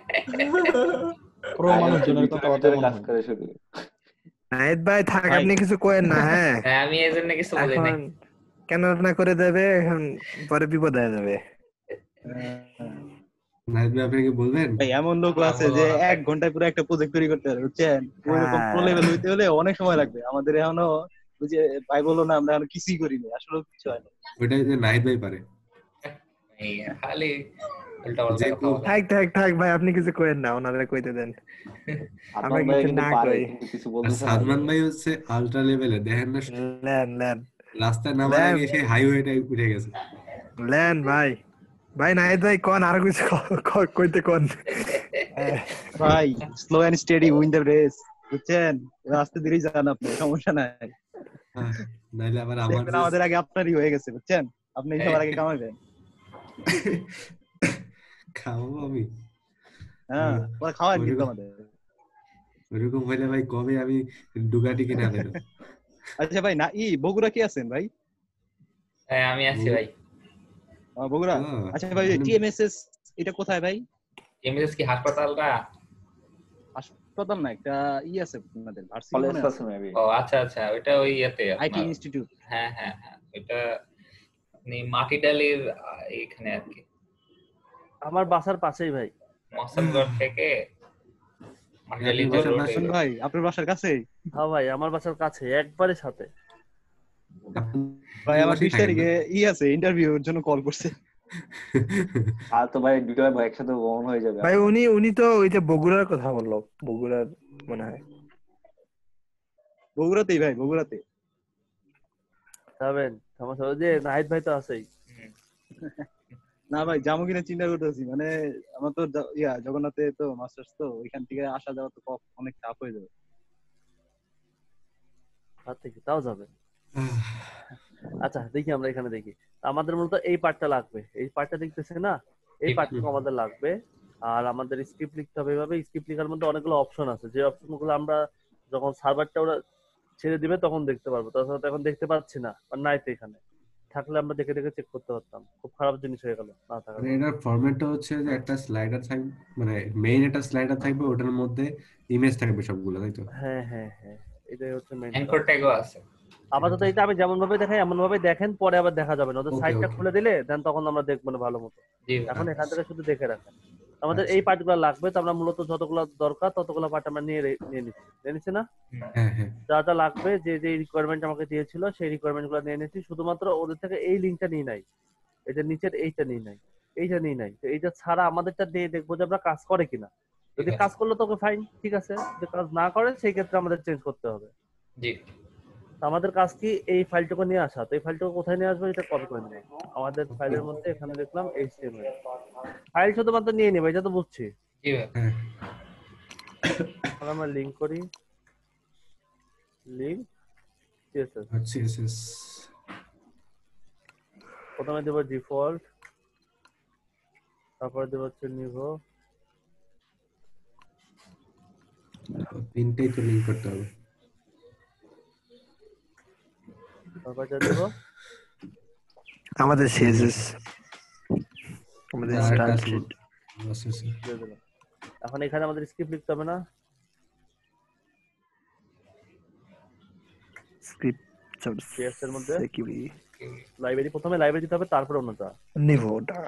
প্রো আর হচ্ছে মানুষজনের কথা ভিতরে অতই ভিতরে মনে কাজ হয় না। করে শুধু। নাহিদ ভাই থাক, ভাই আপনি কিছু কোয়েন না। হ্যাঁ হ্যাঁ আমি এই জন্য কিছু বলি নাই। এখন কেন না করে দেবে, এখন পরে বিপদ হয়ে যাবে। নাহিদ ভাই আপনি কি বলবেন? ভাই এমন লোক না আছে বলবো যে না এক থাক। ঘন্টায় পুরো একটা প্রজেক্ট তৈরি করতে পারে বুঝছেন, ওইরকম প্রো হ্যাঁ লেভেল হইতে হলে অনেক সময় লাগবে। আমাদের এখনো ওই যে ভাই বললো না আমরা এখনো কিছুই করিনি, আসলে কিছু হয় না। ওইটাই যে নাহিদ ভাই পারে। এই খালি উল্টা পাল্টা যে কথা বলে। থাক ভাই, আপনি কিছু কোয়েন না, ওনারা কইতে দেন, আমরা আদনান ভাই কিছু কিন্তু না পারে, কই। কিন্তু কিছু আর বলতেছে না সাদমান যে। ভাই হচ্ছে আলট্রা লেভেলে, দেখেন না লেন রাস্তায় নামার লেন আগে সেই হাইওয়েটা উঠে গেছে। লেন ভাই, ভাই নাহিদ ভাই কোন আর কিছু কইতে কোন। ভাই slow and steady win the race, বুঝছেন, আস্তে ধীরে যান আপনি, সমস্যা নাই, নাইলে আবার আমার দেখবেন যে আমাদের আগে আপনারই হয়ে গেছে, বুঝছেন, আপনি সবার আগে কামাবেন। খাওয়াবো আমি। হ্যাঁ ওরা খাওয়ান কিন্তু ওইরকম আমাদের। ওইরকম হইলে ভাই কবে আমি ডুগাটি কিনা পেতাম। আচ্ছা ভাই না বগুড়া কি আছেন ভাই? হ্যাঁ আমি আছি ভাই। বগুড়া। আচ্ছা ভাই টিএমএসএস এটা কোথায় ভাই? এমএস কি হাসপাতালটা? হাসপাতাল না, একটা আছে আপনাদের ভার্সিটি কলেজ মনে আছে আছে। মেবি। ও আচ্ছা আচ্ছা, ওইটা ওই ইয়েতে আইটি আপনার। ইনস্টিটিউট। হ্যাঁ হ্যাঁ হ্যাঁ, ওইটা আপনি মাটিডালির এইখানে আর কি, আমার বাসার পাশেই ভাই। মহসেনগড় থেকে মাটিডালি আপনার যে বাসার রোড। পাশে? ভাই আপনার বাসার কাছেই? হ্যাঁ ভাই আমার বাসার কাছে, একবারে সাথে। ভাই আমার বাসায় 20 থাকেন না? তারিখে আছে ইন্টারভিউর জন্য কল করছে। আর তো ভাই দুটো একসাথে ভ্রমণ হয়ে যাবে ভাই আপনার। উনি তো ওই যে বগুড়ার কথা বললো, বগুড়ার মনে হয়। বগুড়াতেই ভাই, বগুড়াতে। যাবেন, সমস্যা হলো যে নাহিদ ভাই তো আছেই। না ভাই যাবো কিনা চিন্তা করতেছি, মানে আমার তো জগন্নাথে তো মাস্টার্স, তো ওইখান থেকে আসা যাওয়া তো অনেক চাপ হয়ে যাবে। তার থেকে তাও যাবে। আচ্ছা দেখি আমরা এখানে দেখি, আমাদের মূলত এই পার্টটা লাগবে, এই পার্টটা দেখতেছে না, এই পার্টটুকু আমাদের লাগবে। আর আমাদের স্ক্রিপ্ট লিখতে হবে, এইভাবে স্ক্রিপ্ট লেখার মধ্যে অনেকগুলো অপশন আছে, যে অপশনগুলো আমরা যখন সার্ভারটা ওরা ছেড়ে দিবে তখন দেখতে পারবো, তাছাড়া তো এখন দেখতে পাচ্ছি না, আর নাই তো এখানে থাকলে আমরা দেখে দেখে চেক করতে পারতাম। খুব খারাপ জিনিস হয়ে গেল না থাকার। মানে এটার ফরম্যাটটা হচ্ছে যে একটা স্লাইডার থাকবে, মানে মেইন একটা স্লাইডার থাকবে, ওটার মধ্যে ইমেজ থাকবে সবগুলো, তাই তো? হ্যাঁ এটাই হচ্ছে মেইন। অ্যাঙ্কর ট্যাগও আছে। আপাতত এটা আমি যেমন ভাবে দেখাই এমন ভাবে দেখেন, পরে আবার দেখা যাবে না, ওদের ওকে সাইটটা ওকে খুলে দিলে দেন তখন আমরা দেখবো না ভালো মতো। জি এখন এখান থেকে শুধু দেখে রাখেন। আমাদের আচ্ছা। এই পার্টগুলো লাগবে, তো আমরা মূলত যতগুলো দরকার ততগুলো পার্ট আমরা নিয়ে নিচ্ছি না। হ্যাঁ হ্যাঁ যা যা লাগবে, যে যে রিকোয়ারমেন্ট আমাকে দিয়েছিল সেই রিকোয়ারমেন্ট গুলো নিয়ে নিয়েছি, শুধুমাত্র ওদের থেকে এই লিঙ্কটা নিয়ে নাই, এটা নিচের এইটা নিয়ে নাই, এইটা নিয়ে নাই। তো এইটা ছাড়া আমাদেরটা দিয়ে দেখবো যে আমরা কাজ করে কিনা। যদি কাজ করলো তোকে ফাইন, ঠিক আছে, যদি কাজ না করে সেই ক্ষেত্রে আমাদের চেঞ্জ করতে হবে। জি আমাদের কাজ কি এই ফাইলটুকু নিয়ে আসা, তো এই ফাইলটুকু কোথায় নিয়ে আসবো, এটা কপি করে নেব আমাদের ফাইলের মধ্যে। এখানে দেখলাম HTML ফাইল শুধুমাত্র নিয়ে নেব, এটা তো বুঝছি। জি ভাই। হ্যাঁ আমরা লিংক করি, লিংক CSS, CSS প্রথমে দেব ডিফল্ট, তারপরে দেব হচ্ছে নিভো, তিনটেই তো লিংক করতে হবে। কয়টা দেব? আমাদের সিএসএস, আমাদের আর একটা স্টাইল আছে শিট। আচ্ছা, আচ্ছা। দিয়ে দিলাম। এখন এখানে আমাদের স্ক্রিপ্ট লিখতে হবে না? স্ক্রিপ্ট CS এর মধ্যে সিকিউরিটি লাইব্রেরি, প্রথমে লাইব্রেরি দিতে হবে, তারপরে অন্যটা নিভোটা।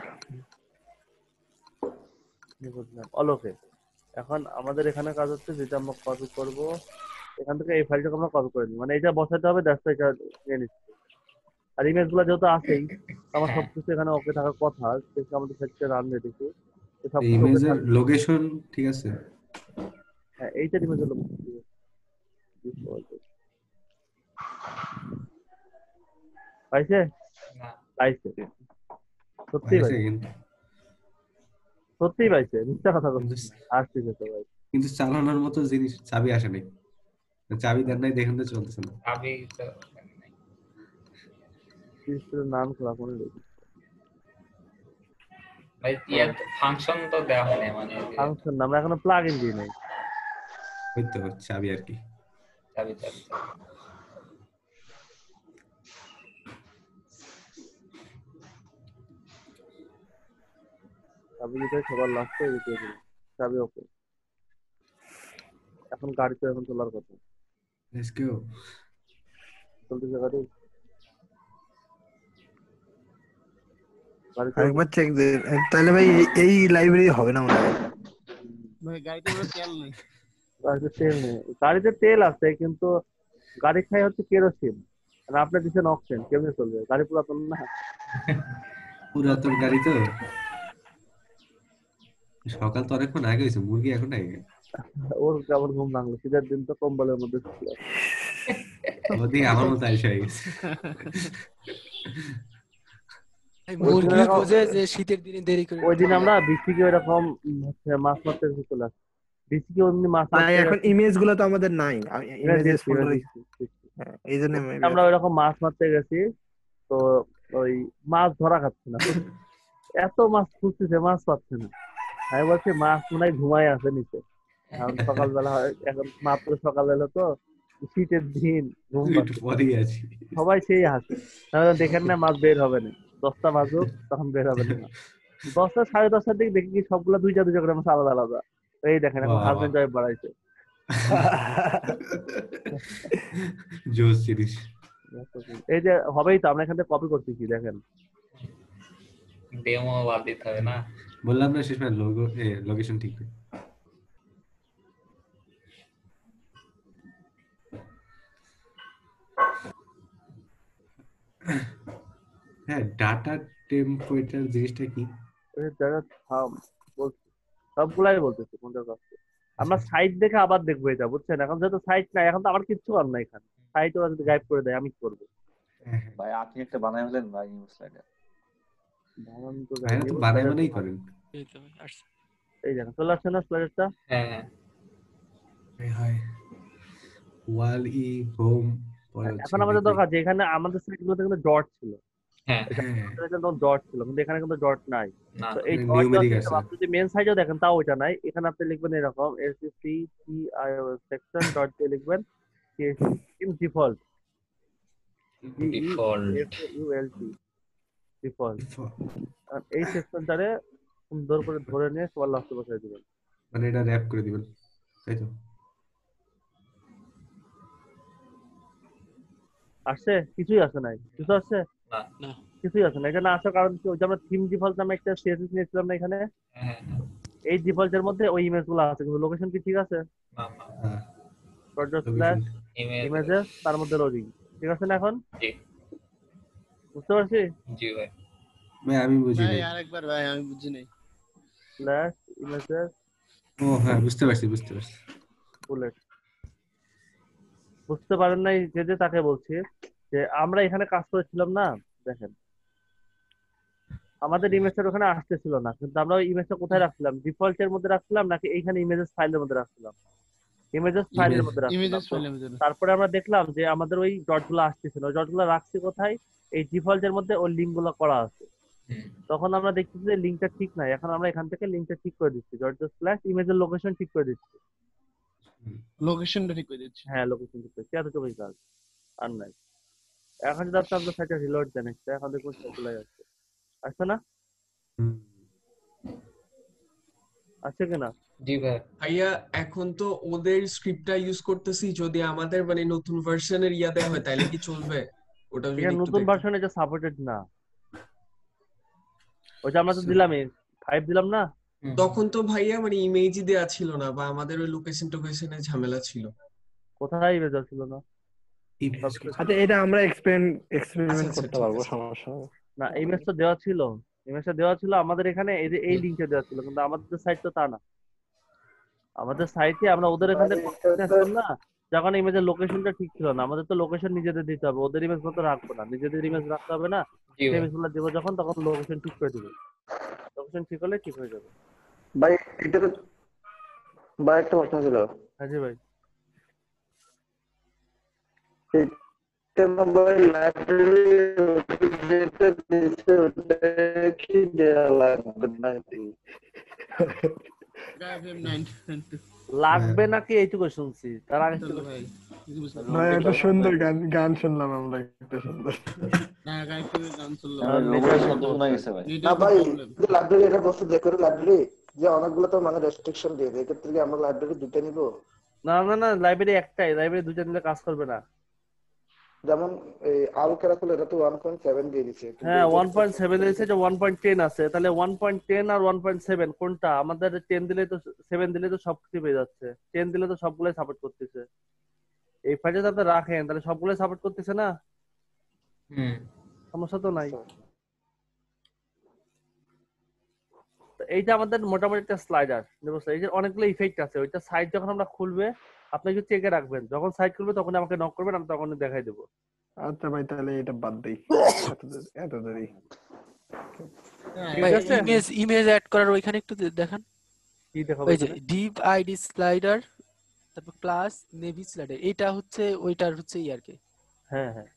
অলোকে। এখন আমাদের এখানে কাজ হচ্ছে যেটা আমরা কপি করব, এখান থেকে এই ফাইলটাকে আমরা কপি করে নিই, মানে এটা বসাতে হবে, দ্যাটস এটা নিয়ে নিচ্ছি। আর ইমেজ গুলো যেহেতু আছেই, আমার সবকিছু এখানে ওকে থাকার কথা, দেখি আমাদের সাইটে রান দিয়ে দেখি সব কিছু ওকে ইমেজের থাকবে। লোকেশন ঠিক আছে? হ্যাঁ, এইটা ইমেজের লোকেশন পাইছে? পাইছে, সত্যি পাইছে পাইছে, কিন্তু সত্যি পাইছে, মিথ্যা কথা বলছি না। আসতেছে তো ভাই, কিন্তু চালানোর মতো জিনিস চাবি আসে নাই। চাবি দেন নাই দেখুন তো চলতেছে না। আমি তো সিস্টেমের নাম খোলা করে দেখি। ভাই ইয়ার ফাংশন তো দেওয়া হয় না, মানে ফাংশন না, আমরা এখনো প্লাগইন দিই নাই। ওই তো চাবি আর কি। চাবি চাবি চাবি দিতে সবার লাস্টে দিতে হবে। চাবি ওকে। এখন গাড়ি তো এখন তোলার কথা। Let's go. চলতেছে গাড়ি। গাড়ি আরেকবার চেক দে। তাহলে ভাই এই লাইব্রেরি হবে না মনে হয়। ভাই গাড়িতে পুরো তেল নেই। গাড়িতে তেল নেই, গাড়িতে তেল আছে কিন্তু গাড়ি খাই হচ্ছে কেরোসিন, আর আপনি দিচ্ছেন অক্সিজেন, কেমনে চলবে? গাড়ি পুরাতন না। পুরাতন গাড়ি তো, সকাল তো অনেকক্ষণ আগে হয়েছে, মুরগি এখন আগে। ওর কেমন ঘুম ভাঙলো, শীতের দিন তো কম্বলের মধ্যে ছিল। ওদিকে আমার মতো আইসা হয়ে গেছে। মুরগি বোঝে যে শীতের দিনে দেরি করে ওই দিন আমরা বিসিকে এরকম হচ্ছে মাছ মারতে চলে আসছি। বিসিকে এমনি মাছ ভাই মারতে এখন ইমেজ গুলো তো আমাদের নাই, ইমেজেস দিচ্ছি, ফোল্ডারে। দিচ্ছি। হ্যাঁ, এই জন্য আমরা ওইরকম মাছ মারতে গেছি, তো ওই মাছ ধরা খাচ্ছে না, এত মাছ খুঁজতেছে মাছ পাচ্ছে না। আমি বলছি মাছ মনে হয় ঘুমায় আছে নিচে। এখন সকালবেলা এখন মাত্র সকালবেলা তো, শীতের দিন, ঘুম একটু পাচ্ছে পরেই আছি। সবাই, সেই হাসে। তাহলে দেখেন না মাছ বের হবে না, 10টা বাজুক তখন বের হবে না। 10টা 10:30টার দিকে দেখি কি সবগুলো দুইটা দুইটা করে মাছ আলাদা আলাদা। এই দেখেন এখন বাহ, হাজবেন্ড ওয়াইফ বাড়াইছে। জোস জিনিস। এই যে হবেই তো, আমরা এখান থেকে কপি করতেছি দেখেন। ডেমো বাদ দিতে হবে না? বললাম না শেষমেশ লোগো লোকেশন ঠিক নেই। হ্যাঁ, ডাটা টেম্পারেচার জিনিসটা কি? যারা সবগুলাই বলতেছি কোনটা কাছে। আমরা সাইট দেখে আবার দেখবো এটা, বুঝছেন? এখন যেহেতু সাইট নাই, এখন তো আমার কিচ্ছু করার নাই এখানে। সাইট ওরা যদি গাইড করে দেয় আমি কি করবো? ভাই আপনি একটা বানাই হলেন ভাই নিউজ স্লাইডার। বানান তো ভাই তো বানাই বানাই করেন। এই তো ভাই আসছে। এই দেখেন চলে আসছে না স্লাইডারটা? হ্যাঁ হাই ওয়াল ই হোম। এখন আমাদের দরকার যে এখানে আমাদের সাইটগুলোতে কিন্তু ডট ছিল, হ্যাঁ ডট ছিল, কিন্তু এখানে কিন্তু ডট নাই। না, তো এই নিউমেরিক ডট আছে। আপনি যদি মেন সাইটেও দেখেন তাও ওইটা নাই। এখানে আপনি লিখবেন এরকম section ডট দিয়ে লিখবেন ডিফল্ট, ডিফল্ট। আর এই সেকশনটারে সুন্দর করে ধরে নিয়ে সবার লাস্টে বসাই দিবেন। মানে এটা র‍্যাপ করে দিবেন, তাই তো? আসছে? কিছুই আসে নাই। কিছু আসছে? না কিছুই আসে না। এটা না আসার কারণ কি, ওই যে আমরা থিম ডিফল্ট নামে একটা সিএসএস নিয়েছিলাম না এখানে, এই ডিফল্টের মধ্যে ওই ইমেজগুলো আছে, কিন্তু লোকেশন কি ঠিক আছে? ইমেজেস তার মধ্যে লোডিং ঠিক আছে না এখন? বুঝতে পারছি? জি ভাই। ভাই আমি বুঝি ভাই নাই। আরেকবার ভাই আমি বুঝি নাই। স্ল্যাশ ইমেজেস ও হ্যাঁ, বুঝতে পারছি। বুলেট। বুঝতে পারেন নাই যে তাকে বলছি যে আমরা এখানে কাজ করেছিলাম না, দেখেন আমাদের ইমেজের ওখানে আসতেছিল না, কিন্তু আমরা ওই ইমেজটা কোথায় রাখছিলাম? ডিফল্টের মধ্যে রাখছিলাম নাকি এইখানে ইমেজেস ফাইলের মধ্যে রাখছিলাম? ইমেজেস ফাইলের মধ্যে রাখছিলাম। ইমেজেস ফাইলের মধ্যে। তারপরে আমরা দেখলাম যে আমাদের ওই ডটগুলো আসতেছিল, ওই ডটগুলো রাখছি কোথায়? এই ডিফল্টের মধ্যে ওই লিঙ্কগুলো করা আছে। তখন আমরা দেখতেছি যে লিঙ্কটা ঠিক নাই। এখন আমরা এখান থেকে লিঙ্কটা ঠিক করে দিচ্ছি, ডট স্ল্যাশ ইমেজের লোকেশন ঠিক করে দিচ্ছি। লোকেশনটা ঠিক করে দিচ্ছি। হ্যাঁ লোকেশন ঠিক করছি, এতটুকুই কাজ আর নাই। এখন যদি আপনি আপনার সাইটে রিলোড দেন একটা, এখন দেখুন সব চলে যাচ্ছে, আসছে না? আছে কিনা? জি ভাই। ভাইয়া এখন তো ওদের স্ক্রিপ্টটা ইউজ করতেছি, যদি আমাদের মানে নতুন ভার্সনের ইয়া দেওয়া হয় তাহলে কি চলবে? ওটা যদি এটা একটু নতুন দেখতেন। ভার্সন, এটা সাপোর্টেড না। ওইটা আমরা তো দিলামই, 5 দিলাম না? তখন তো ভাইয়া মানে ইমেজই দেয়া ছিল না, বা আমাদের ওই লোকেশন টোকেশনের ঝামেলা ছিল। কোথায় ইমেজ ছিল না? আচ্ছা এটা আমরা এক্সপেরিমেন্ট আচ্ছা, করতে ঠিক পারবো, আছে। সমস্যা নেই। না ইমেজ তো দেওয়া ছিল, ইমেজটা দেওয়া ছিল আমাদের এখানে, এই যে এই লিংকে দেওয়া ছিল, কিন্তু আমাদের সাইট তো তা না। আমাদের সাইটে আমরা ওদের এখান থেকে আসলাম না, যখন ইমেজের লোকেশনটা ঠিক ছিল না। আমাদের তো লোকেশন নিজেদের দিতে হবে, ওদের ইমেজ মতো রাখবো না, নিজেদের ইমেজ রাখতে হবে না। জি ভাই। ইমেজ গুলো দেবো যখন, তখন লোকেশন ঠিক করে দিবে, লোকেশন ঠিক হলে ঠিক হয়ে যাবে। ভাই এটা তো ভাই একটা প্রশ্ন ছিল। হ্যাঁ জি ভাই। এটা ভাই লাইব্রেরি যেটা দিছে ওটা কি দেয়া লাগবে নাকি? লাগবে নাকি এইটুকু শুনছি, তার আগে চলো ভাই, ভাই একটা সুন্দর গান গান শুনলাম আমরা, একটা সুন্দর। না গাইতে গান শুনলাম। লোগোর শব্দ শোনা গেছে ভাই। না ভাই যে লাইব্রেরি এটা বলছে যে করে লাইব্রেরি যে অনেকগুলো তো মানে রেস্ট্রিকশন দিয়ে দেয়, এক্ষেত্রে কি আমরা লাইব্রেরি দুটো নিব? না না না, লাইব্রেরি একটাই, লাইব্রেরি দুইটা নিলে কাজ করবে না। যেমন এই আল কেরাকুল এটা তো 1.7 দিয়ে দিছে, হ্যাঁ 1.7 দিয়েছে, যে 1.10 আছে, তাহলে 1.10 আর 1.7 কোনটা? আমাদের 10 দিলে তো, 7 দিলে তো সবকিছু পেয়ে যাচ্ছে, 10 দিলে তো সবগুলোই সাপোর্ট করতেছে। এই ফাইলটা যদি আপনি রাখেন তাহলে সবগুলোই সাপোর্ট করতেছে না, সমস্যা তো নাই। তো এইটা আমাদের মোটামুটি একটা স্লাইডার, বুঝছো? এই যে অনেকগুলো ইফেক্ট আছে, ওইটা সাইট যখন আমরা খুলবে আপনি একটু চেকে রাখবেন, যখন সাইট খুলবে তখন আমাকে নক করবেন, আমি তখন দেখাই দেবো। আচ্ছা ভাই তাহলে এটা বাদ দেই, এত দেরি। ভাই ইমেজ অ্যাড করার ওইখানে একটু দেখান। কি দেখাবো? ওই যে ডিপ আইডি স্লাইডার, তারপর ক্লাস নেভি স্লাইডার, এটা হচ্ছে ওইটার হচ্ছে ইয়ারকে। হ্যাঁ হ্যাঁ।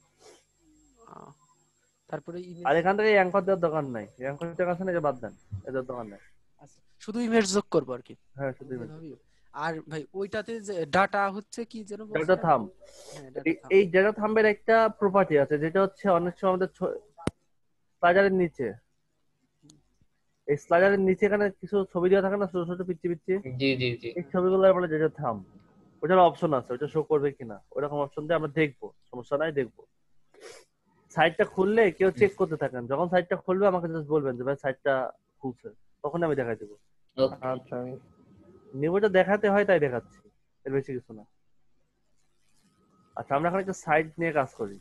তারপরে ইমেজ, আর এখান থেকে অ্যাঙ্কর দেওয়ার দরকার নাই, অ্যাঙ্কর দেওয়ার আছে না, যে বাদ দেন, এদের দরকার নাই। শুধু ইমেজ যোগ করবো আর কি। হ্যাঁ শুধু ইমেজ। আর ভাই ওইটাতে যে ডাটা হচ্ছে কি যেন ডাটা থাম, এই ডাটা থাম্বের একটা প্রপার্টি আছে, যেটা হচ্ছে অনেক সময় আমাদের স্লাইডারের নিচে, এই স্লাইডারের নিচে এখানে কিছু ছবি দেওয়া থাকে না, ছোট ছোট পিচ্ছি পিচ্ছি, জি জি জি, এই ছবিগুলো বলে ডাটা থাম। ওটার অপশন আছে, ওটা শো করবে কিনা, ওরকম অপশন দিয়ে আমরা দেখবো, সমস্যা নাই, দেখবো। সাইটটা খুললে কেউ চেক করতে থাকেন, যখন সাইটটা খুলবে আমাকে জাস্ট বলবেন যে ভাই সাইটটা খুলছে, তখন আমি দেখাই দেবো। আচ্ছা নিউজটা দেখাতে হয় তাই দেখাচ্ছি, এর বেশি কিছু না। আচ্ছা আমরা এখন একটা সাইট নিয়ে কাজ করি।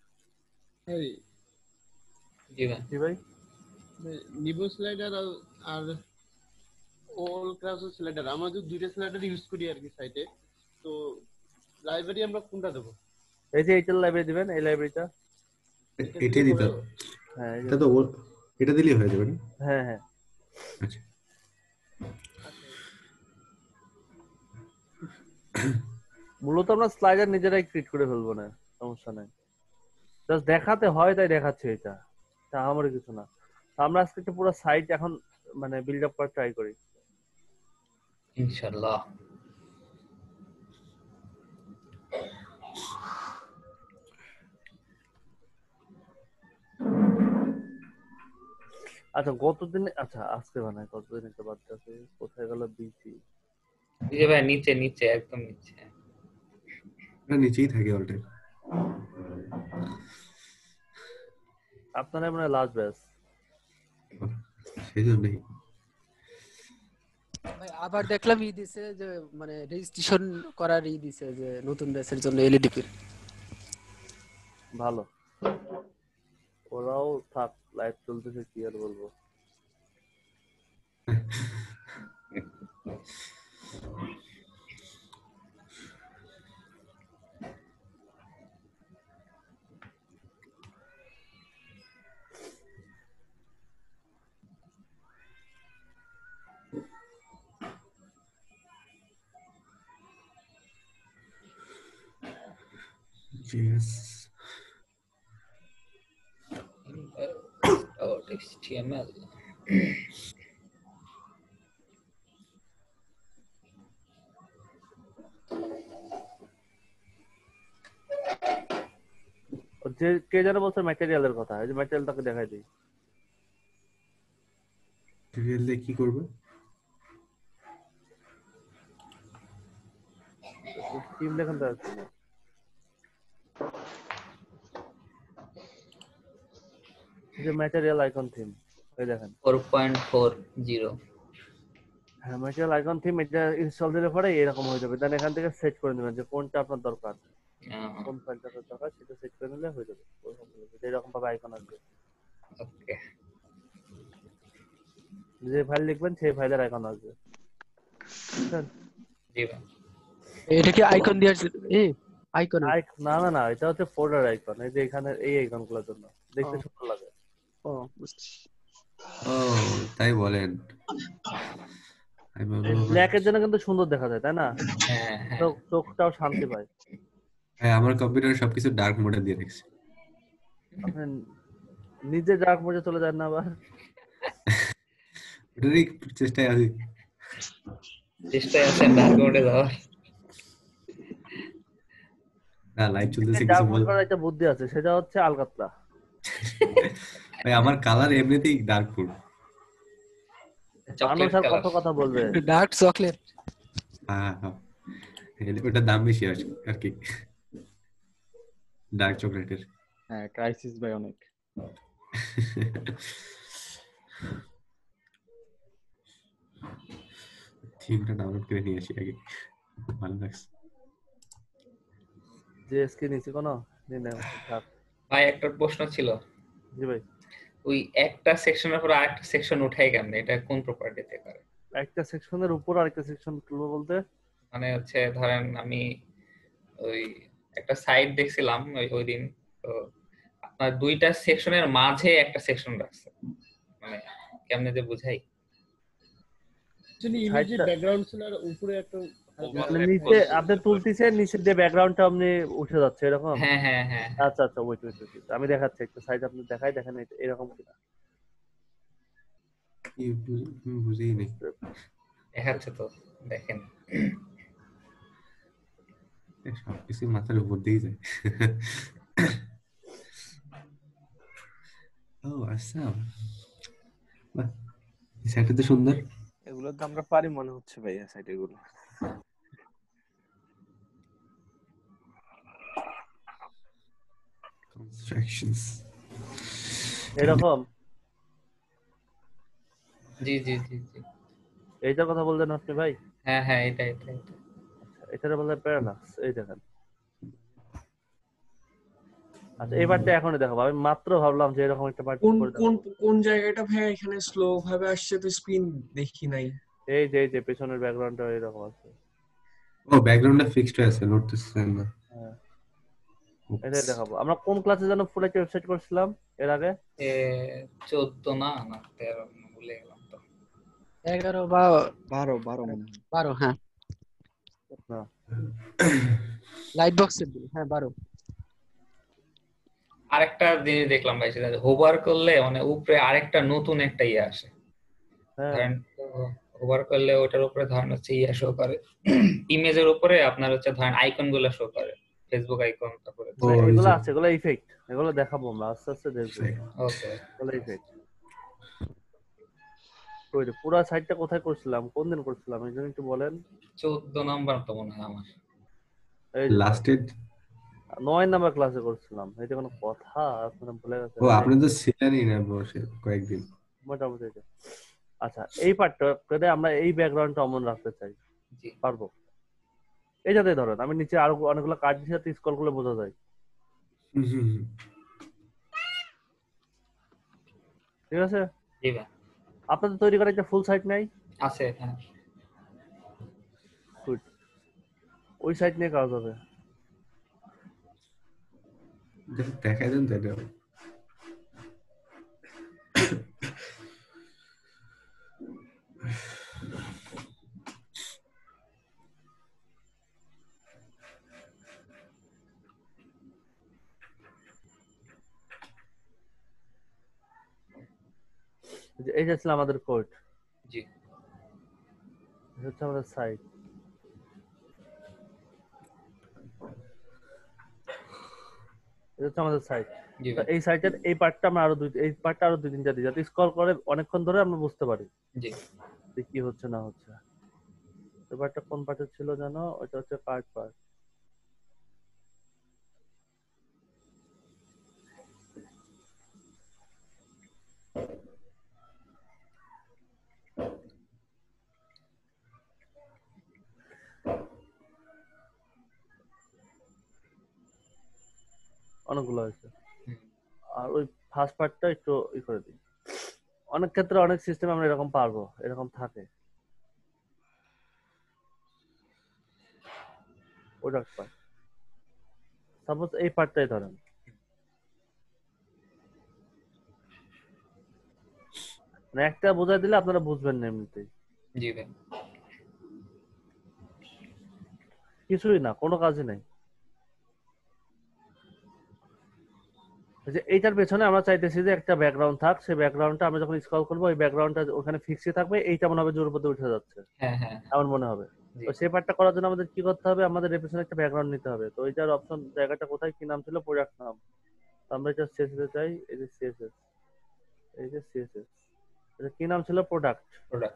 জি ভাই। জি ভাই। নিবো স্লাইডার আর অল ক্লাস স্লাইডার, আমরা যদি দুইটা স্লাইডার ইউজ করি আর কি সাইটে, তো লাইব্রেরি আমরা কোনটা দেবো? এই যে এইটার লাইব্রেরি দিবেন, এই লাইব্রেরিটা এটাই দিতে। হ্যাঁ এটা তো এটা দিলেই হয়ে যাবে না? হ্যাঁ হ্যাঁ। আচ্ছা মূলত আমরা স্লাইডার নিজেরাই ক্রিয়েট করে ফেলবো না, সমস্যা নাই, জাস্ট দেখাতে হয় তাই দেখাচ্ছে, এটা তা আমার কিছু না। আমরা আজকে একটা পুরো সাইট এখন মানে বিল্ড আপ করার ট্রাই করি ইনশাআল্লাহ। আচ্ছা গতদিন, আচ্ছা আজকে বানাই, গতদিন একটা বাচ্চা আছে, কোথায় গেল বিসি? এই যে ভাই নিচে নিচে একদম নিচে, না নিচেই থাকে অল টাইম। আপনারা মানে লাস্ট ব্যাচ, সেই জন্যই ভাই আবার দেখলাম ই দিছে যে মানে রেজিস্ট্রেশন করার ই দিছে যে নতুন ব্যাচের জন্য এলইডিপি। ভালো, ওরাও থাক, লাইভ চলতেছে, কি আর বলবো। Yes. HTML. যে কে যেন বলছে ম্যাটেরিয়ালের কথা, এই যে ম্যাটেরিয়ালটাকে দেখাই দিই। রিয়েলে কি করবে? টিম দেখেন তো আছে না? এই যে ম্যাটেরিয়াল আইকন থিম, এই দেখেন 4.40 হ্যাঁ ম্যাটেরিয়াল আইকন থিম, এটা ইনস্টল দিলে পরে এরকম হয়ে যাবে। দেন এখান থেকে সেট করে নেবেন যে কোনটা আপনার দরকার, কোন ফাইলটা দরকার সেটা সেট করে নিলে হয়ে যাবে। এরকম ভাবে আইকন আসবে, ওকে যে ফাইল লিখবেন সেই ফাইলের আইকন আসবে। বুঝছেন? জি ভাই। এটা কি আইকন দেওয়ার আইকন? না না না, এটা হচ্ছে ফোল্ডার আইকন। এই যে এখানে এই আইকনগুলোর জন্য দেখতে সুন্দর লাগে। ও বুঝছি। ও তাই বলেন। আমি ব্ল্যাকের জন্য কিন্তু সুন্দর দেখা যায়, তাই না? হ্যাঁ হ্যাঁ, চোখটাও শান্তি পায়। হ্যাঁ আমার কম্পিউটারে সবকিছু ডার্ক মোডে দিয়ে রেখেছি। আপনি নিজে ডার্ক মোডে চলে যান না আবার? ওটারই চেষ্টায় আছি। চেষ্টায় আছেন ডার্ক মোডে যাওয়ার? না লাইভ চলতেছে কিছু ডার্ক বল। মোড করার একটা বুদ্ধি আছে, সেটা হচ্ছে আলকাতরা। ভাই আমার কালার এমনিতেই ডার্ক মোড। মানুষ আর কত কথা বলবে? Dark chocolate. হ্যাঁ হ্যাঁ, ওটার দাম বেশি আর কি, ডার্ক চকলেটের। হ্যাঁ ক্রাইসিস ভাই অনেক। থিমটা ডাউনলোড করে নিয়ে আসি আগে, ভালো লাগছে। যে স্ক্রিন নিচে কোনো ভাই একটা প্রশ্ন ছিল। জি ভাই। ওই একটা সেকশনের পর আরেকটা সেকশন উঠাই কেমনে, এটা কোন প্রপার্টিতে করে? একটা সেকশনের উপর আরেকটা সেকশন তুলবো বলতে মানে হচ্ছে ধরেন আমি ওই একটা সাইট দেখছিলাম ওই দিন, তো আপনার দুইটা সেকশনের মাঝে একটা সেকশন রাখছে, মানে কেমনে যে বুঝাই। অ্যাকচুয়ালি ইমেজের ব্যাকগ্রাউন্ড ছিল আর উপরে একটা নিচে আপনি তুলতেছেন, নিচে দিয়ে ব্যাকগ্রাউন্ডটা আপনি উঠে যাচ্ছে এরকম। হ্যাঁ হ্যাঁ হ্যাঁ, আচ্ছা আচ্ছা ওয়েট আমি দেখাচ্ছি একটা সাইড, আপনি দেখাই দেখেন এরকম কিনা। বুঝেই নেই, দেখাচ্ছে তো দেখেন। সবকিছু মাথার উপর দিয়ে যায়। ও আচ্ছা, বাহ এই সাইটটা তো সুন্দর। এগুলো তো আমরা পারি মনে হচ্ছে ভাইয়া সাইট এগুলো। কনস্ট্রাকশনস এরকম। জি জি জি জি, এইটার কথা বললেন আপনি ভাই? হ্যাঁ হ্যাঁ এটা। এটারে বলে প্যারালাক্স, এই দেখেন। আচ্ছা এই পার্টটা এখনই দেখাবো, আমি মাত্র ভাবলাম যে এরকম একটা পার্ট কোন করে কোন দেখাবো। কোন জায়গাটা ভাই এখানে স্লো ভাবে আসছে, তো স্ক্রিন দেখি নাই। এই যে পেছনের ব্যাকগ্রাউন্ডটা এরকম আছে। ও ব্যাকগ্রাউন্ডটা ফিক্সড হয়ে আছে, নড়তেছেন না। হ্যাঁ এটাই দেখাবো। আমরা কোন ক্লাসে যেন ফুল একটা ওয়েবসাইট করছিলাম এর আগে? 14 না 13 ভুলে গেলাম তো। 11 বা 12 মনে হয়। 12 হ্যাঁ। না লাইট বক্সের দিকে হ্যাঁ 12। আরেকটা জিনিস দেখলাম ভাই, সেটা হোভার করলে মানে উপরে আরেকটা নতুন একটা ইয়ে আসে। ধরেন হোভার করলে ওটার উপরে ধরেন হচ্ছে ইয়ে শো করে, ইমেজের উপরে আপনার হচ্ছে ধরেন আইকন গুলো শো করে, ফেসবুক আইকন, তারপরে এগুলো আছে, এগুলো ইফেক্ট, এগুলো দেখাবো আমরা আস্তে আস্তে দেখবো। ওকে এগুলো ইফেক্ট। কই রে পুরো সাইটটা কোথায় করছিলাম, কোন দিন করছিলাম এই জন্য একটু বলেন। 14 নাম্বার তো মনে হয় আমার। এই লাস্টেড 9 নাম্বার ক্লাসে করছিলাম। এটা কোনো কথা আপনারা ভুলে গেছেন? ও আপনি তো ছিলেনই না বসে কয়েকদিন মোটামুটি। আচ্ছা এই পার্টটা আমরা এই ব্যাকগ্রাউন্ডটা অমন রাখতে চাই, পারবো? এই যাতে ধরেন আমি নিচে আরো অনেকগুলো কার্ড দিয়ে সাথে স্ক্রল করলে বোঝা যায়। ঠিক আছে? জি ভাই। আপনাদের তৈরি করা একটা ফুল সাইট নাই? আছে হ্যাঁ। গুড, ওই সাইট নিয়ে কাজ হবে। দেখাই দেন তাহলে। এই যে ছিল আমাদের কোড। জি এটা হচ্ছে আমাদের সাইট। এটা হচ্ছে আমাদের সাইট। জি তো ভাই। এই সাইটের এই পার্টটা আমরা এই পার্টটা আরো 2-3টা দিই যাতে স্ক্রল করে অনেকক্ষণ ধরে আমরা বুঝতে পারি জি যে কি হচ্ছে না হচ্ছে। এই পার্টটা কোন পার্টের ছিল জানো? ওটা হচ্ছে পার্ট। অনেকগুলো হয়েছে। আর ওই ফার্স্ট পার্টটা একটু করে দিই। অনেক ক্ষেত্রে অনেক সিস্টেম আমরা এরকম পারবো, এরকম থাকে। প্রোডাক্ট পার্ট সাপোজ এই পার্টটাই ধরেন, মানে একটা বোঝাই দিলে আপনারা বুঝবেন না এমনিতেই। জি ভাই। কিছুই না, কোনো কাজই নাই। যে এইটার পেছনে আমরা চাইতেছি যে একটা ব্যাকগ্রাউন্ড থাক, সেই ব্যাকগ্রাউন্ডটা আমরা যখন স্ক্রল করবো ওই ব্যাকগ্রাউন্ডটা ওখানে ফিক্সই থাকবে, এইটা মনে হবে জোর উপরে উঠে যাচ্ছে, হ্যাঁ হ্যাঁ এমন মনে হবে। তো সেই পার্টটা করার জন্য আমাদের কি করতে হবে? আমাদের এর পেছনে একটা ব্যাকগ্রাউন্ড নিতে হবে। তো এইটার অপশন জায়গাটা কোথায়, কি নাম ছিল? প্রোডাক্ট নাম। আমরা এটা সিএসএস চাই, এই যে সিএসএস, এই যে সিএসএস, এটা কি নাম ছিল? প্রোডাক্ট।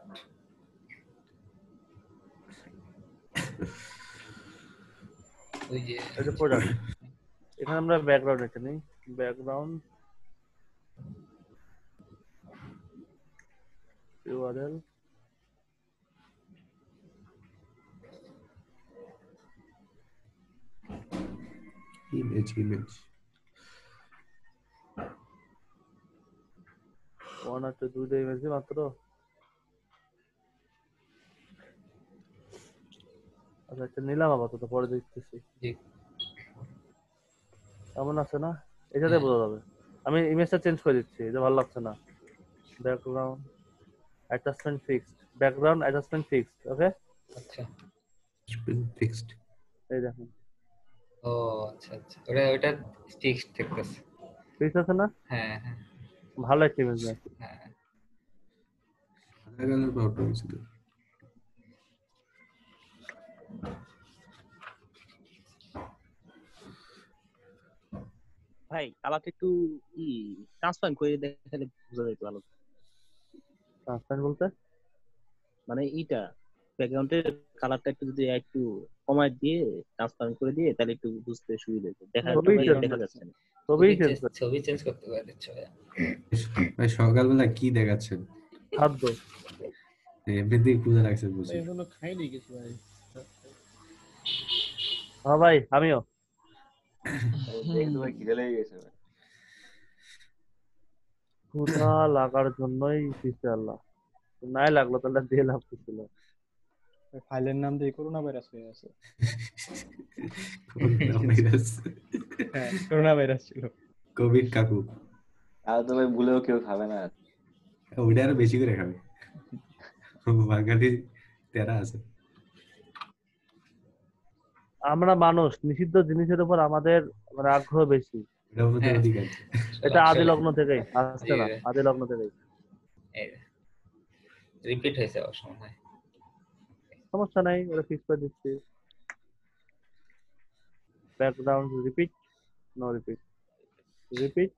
ওই যে এটা প্রোডাক্ট। এখানে আমরা ব্যাকগ্রাউন্ড এটা নেই, ব্যাকগ্রাউন্ড ইউআরএল ইমেজ 1 আর 2 ইমেজ মাত্র। আচ্ছা এটা নিলাম, আপাতত পরে দেখতেছি। এমন আছে না? এটাতে বোঝা যাবে। আমি ইমেজটা চেঞ্জ করে দিচ্ছি, এটা ভালো লাগছে না। Background attachment fixed, background attachment fixed. Okay, আচ্ছা ফিক্সড। এই দেখুন। ও আচ্ছা আচ্ছা, ওটা ফিক্সড থাকতেছে। ফিক্স আছে না? হ্যাঁ হ্যাঁ, ভালো একটা ইমেজ না? হ্যাঁ। আগানোর প্রবলেম ছিল। ভাই কালারটা একটু ট্রান্সপারেন্ট করে দেখালে বোঝা যেত ভালো। ট্রান্সপারেন্ট বলতে মানে এইটা ব্যাকগ্রাউন্ডের কালারটা একটু যদি একটু কমায় দিয়ে ট্রান্সপারেন্ট করে দিয়ে তাহলে একটু বুঝতে সুবিধা হতো। দেখা যাচ্ছে না। ছবি চেঞ্জ করতে পারে। ভাই সকালবেলা কি দেখাচ্ছেন? খাদ্য। এমনিতেই ক্ষুধা লাগছে বুঝি। এখনো খাইনি কিছু ভাই। হ্যাঁ ভাই, আমিও। ভাই খিদে লেগে গেছে ভাই। ক্ষুধা লাগার জন্যই দিছে আল্লাহ, নাই লাগলো তাহলে দিয়ে লাভ কি ছিল? ফাইলের নাম দিয়ে করোনা ভাইরাস হয়ে আছে। Corona virus. হ্যাঁ করোনা ভাইরাস ছিল। কোভিড কাকু। আর তো ভাই ভুলেও কেউ খাবে না। ওইটা আরো বেশি করে খাবে। বাঙালি তেরা আছে। আমরা মানুষ, নিষিদ্ধ জিনিসের উপর আমাদের মানে আগ্রহ বেশি। এটা আদি লগ্ন থেকেই আসছে না, আদি লগ্ন থেকেই। রিপিট হয়েছে অসময়। সমস্যা নাই, ওরা ফিক্স করে দিচ্ছি। Background repeat, no repeat, repeat,